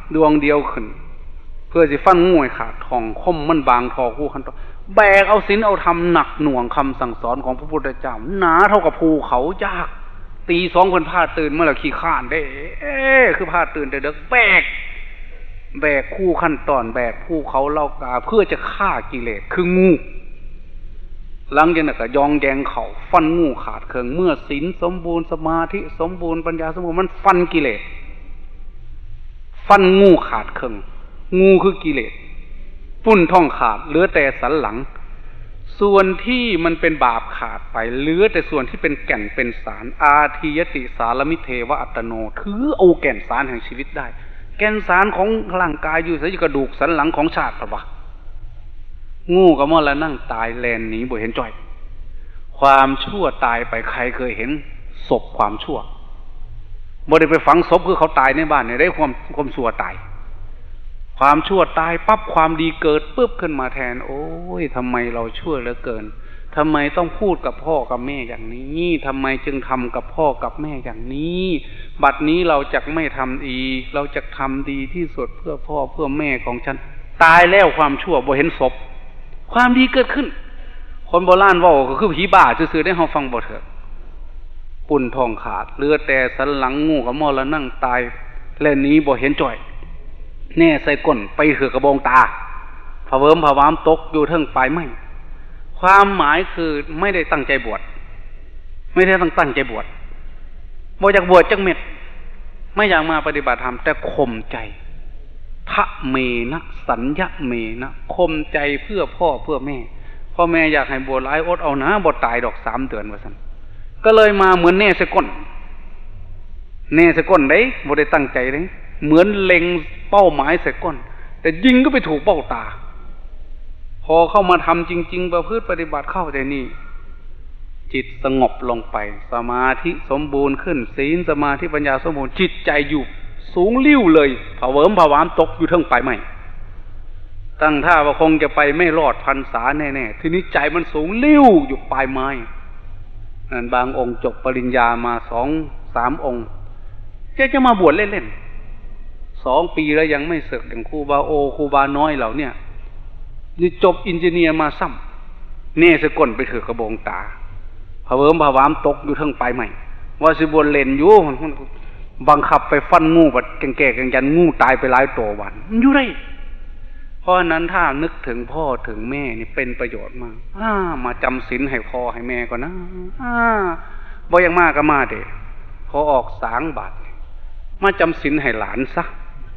ดวงเดียวขึ้นเพื่อสิฟันงูให้ขาดทองคมมันบางทอคู่ขันต่อแบกเอาศีลเอาธรรมหนักหน่วงคำสั่งสอนของพระพุทธเจ้าหนาเท่ากับภูเขายากตีสองคนพาตื่นเมื่อละขี้ข้านได้เอ๊คือพาตื่นแต่เด็กแบกแบกคู่ขั้นตอนแบกภูเขาเล่ากาเพื่อจะฆ่ากิเลสคืองูหลังจากนั้นก็ยองแยงเขาฟันงูขาดเคืองเมื่อศีลสมบูรณ์สมาธิสมบูรณ์ปัญญาสมบูรณ์มันฟันกิเลสฟันงูขาดเคืองงูคือกิเลสปุ้นท่องขาดเหลือแต่สันหลังส่วนที่มันเป็นบาปขาดไปเหลือแต่ส่วนที่เป็นแก่นเป็นสารอาทิยติสารมิเทวะอัตโนถือเอาแก่นสารแห่งชีวิตได้แก่นสารของร่างกายอยู่ใส่กระดูกสันหลังของชาติปะวะงูก็มอละนั่งตายแลนหนีบ่เห็นจ่อยความชั่วตายไปใครเคยเห็นศพความชั่วบ่ได้ไปฝังศพคือเขาตายในบ้านเนี่ยได้ความความชั่วตายความชั่วตายปั๊บความดีเกิดปุ๊บขึ้นมาแทนโอ้ยทำไมเราชั่วเหลือเกินทำไมต้องพูดกับพ่อกับแม่อย่างนี้ทำไมจึงทำกับพ่อกับแม่อย่างนี้บัดนี้เราจะไม่ทำอีกเราจะทำดีที่สุดเพื่อพ่อเพื่อแม่ของฉันตายแล้วความชั่วบ่เห็นศพความดีเกิดขึ้นคนโบราณว่าก็คือผีบ้าซื่อๆได้เฮาฟังบ่เถิดปุ่นทองขาดเหลือแต่สันหลังงูกับมอละนั่งตายและนี้บ่เห็นจ่อยแน่ใส่ก้นไปเถือกระบองตาผะเวิมผะวามตกอยู่เทิงปลายไม้ความหมายคือไม่ได้ตั้งใจบวชไม่ได้ตั้งตั้งใจบวชบ่อยากบวชจักเม็ดไม่อยากมาปฏิบัติธรรมแต่ข่มใจทะเมนะสัญญะเมนะข่มใจเพื่อพ่อเพื่อแม่พ่อแม่อยากให้บวชหลายอดเอานะบ่ตายดอกสามเดือนว่าซั่นก็เลยมาเหมือนแน่ใส่ก้นแน่ใส่ก้นเด้บ่ได้ตั้งใจเด้เหมือนเล็งเป้าหมายใส่ก้นแต่ยิงก็ไปถูกเป้าตาพอเข้ามาทำจริงๆประพฤติปฏิบัติเข้าแต่นี่จิตสงบลงไปสมาธิสมบูรณ์ขึ้นศีลสมาธิปัญญาสมบูรณ์จิตใจอยู่สูงลิ่วเลยผะเวิมผะวามตกอยู่เทิงปลายไม้ตั้งท่าว่าคงจะไปไม่รอดพรรษาแน่ๆทีนี้ใจมันสูงลิ่วอยู่ปลายไม้นั่นบางองค์จบปริญญามาสองสามองค์จะจะมาบวชเล่นๆสองปีแล้วยังไม่ศึกอย่างครูบาโอครูบาน้อยเหล่าเนี่ยนี่จบอินจิเนียร์มาซ้ำเน่สะก้นไปถือกระบองตาผะเวิมผะวามตกอยู่เทิงปลายไม้ว่าสิบวชเล่นอยู่บังคับไปฟันงูบัดแก่ๆกันยันงูตายไปหลายตัววันมันอยู่ได้เพราะนั้นถ้านึกถึงพ่อถึงแม่นี่เป็นประโยชน์มากอ่ามาจำศีลให้พ่อให้แม่ก่อนนะอ่าบ่ยังมากก็มาเด้พอออกสางบาทมาจำศีลให้หลานซะ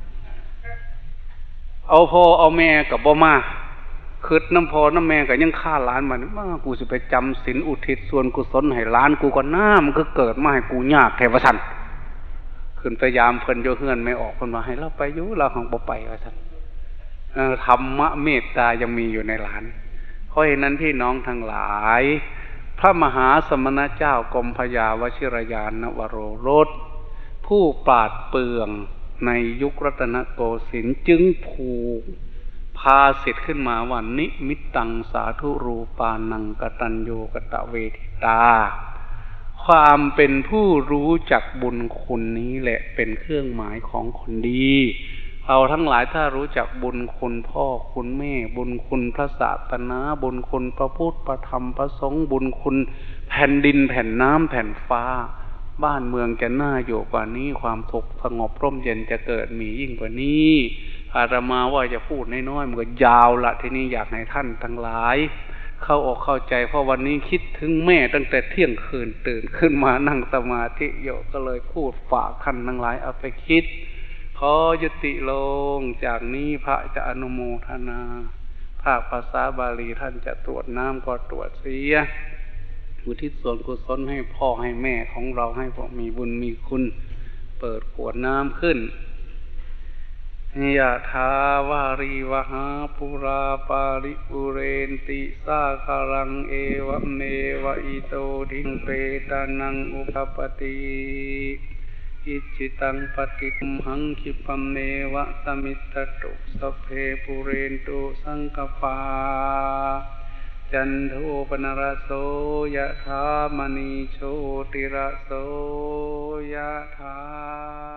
เอาพ่อเอาแม่กับบ่มาคิดน้ำพ่อน้ำแม่ก็ยังฆ่าหลานมันมากูสิไปจำศีลอุทิศส่วนกุศลให้หลานกูก่อนหน้ามันก็เกิดมาให้กูยากแท้ว่าซั่นขึ้นพยายามเพิ่นโยเฮือนไม่ออกเพิ่นว่าให้เราไปอยู่เราของบ่ไปว่าซั่นธรรมะเมตตายังมีอยู่ในหลานเพราะฉะนั้นพี่น้องทั้งหลายพระมหาสมณเจ้ากรมพยาวชิรยานวโรรสผู้ปราดเปรื่องในยุครัตนโกสินทร์จึงผูกพาสิทธิ์ขึ้นมาว่านิมิตตังสาธุรูปานังกตัญญูกตเวทิตาความเป็นผู้รู้จักบุญคุณนี้แหละเป็นเครื่องหมายของคนดีเราทั้งหลายถ้ารู้จักบุญคุณพ่อคุณแม่บุญคุณพระศาสนาบุญคุณพระพุทธพระธรรมพระสงฆ์บุญคุณแผ่นดินแผ่นน้ำแผ่นฟ้าบ้านเมืองจะน่าอยู่กว่านี้ความสุขสงบร่มเย็นจะเกิดมียิ่งกว่านี้อาตมาว่าจะพูดน้อยๆมันก็ยาวละทีนี้อยากให้ท่านทั้งหลายเข้าออกเข้าใจเพราะวันนี้คิดถึงแม่ตั้งแต่เที่ยงคืนตื่นขึ้นมานั่งสมาธิโยก็เลยพูดฝากท่านทั้งหลายเอาไปคิดขอยุติลงจากนี้พระจะอนุโมทนาภาคภาษาบาลีท่านจะตรวจน้ำก็ตรวจเสียอุทิศส่วนกุศลให้พ่อให้แม่ของเราให้พวกมีบุญมีคุณเปิดขวดน้ำขึ้นยะถาวาริวหาปุราปาริปุเรนติสาคารังเอวเมวะอิโตทิงเปตานังอุปปติอิจิตังปฏิคุมหังคิปเมวะสมิตตุสัพเพปุเรนตุสังกปาจันโทปนรโสยะถามณีโชติระโสยะถา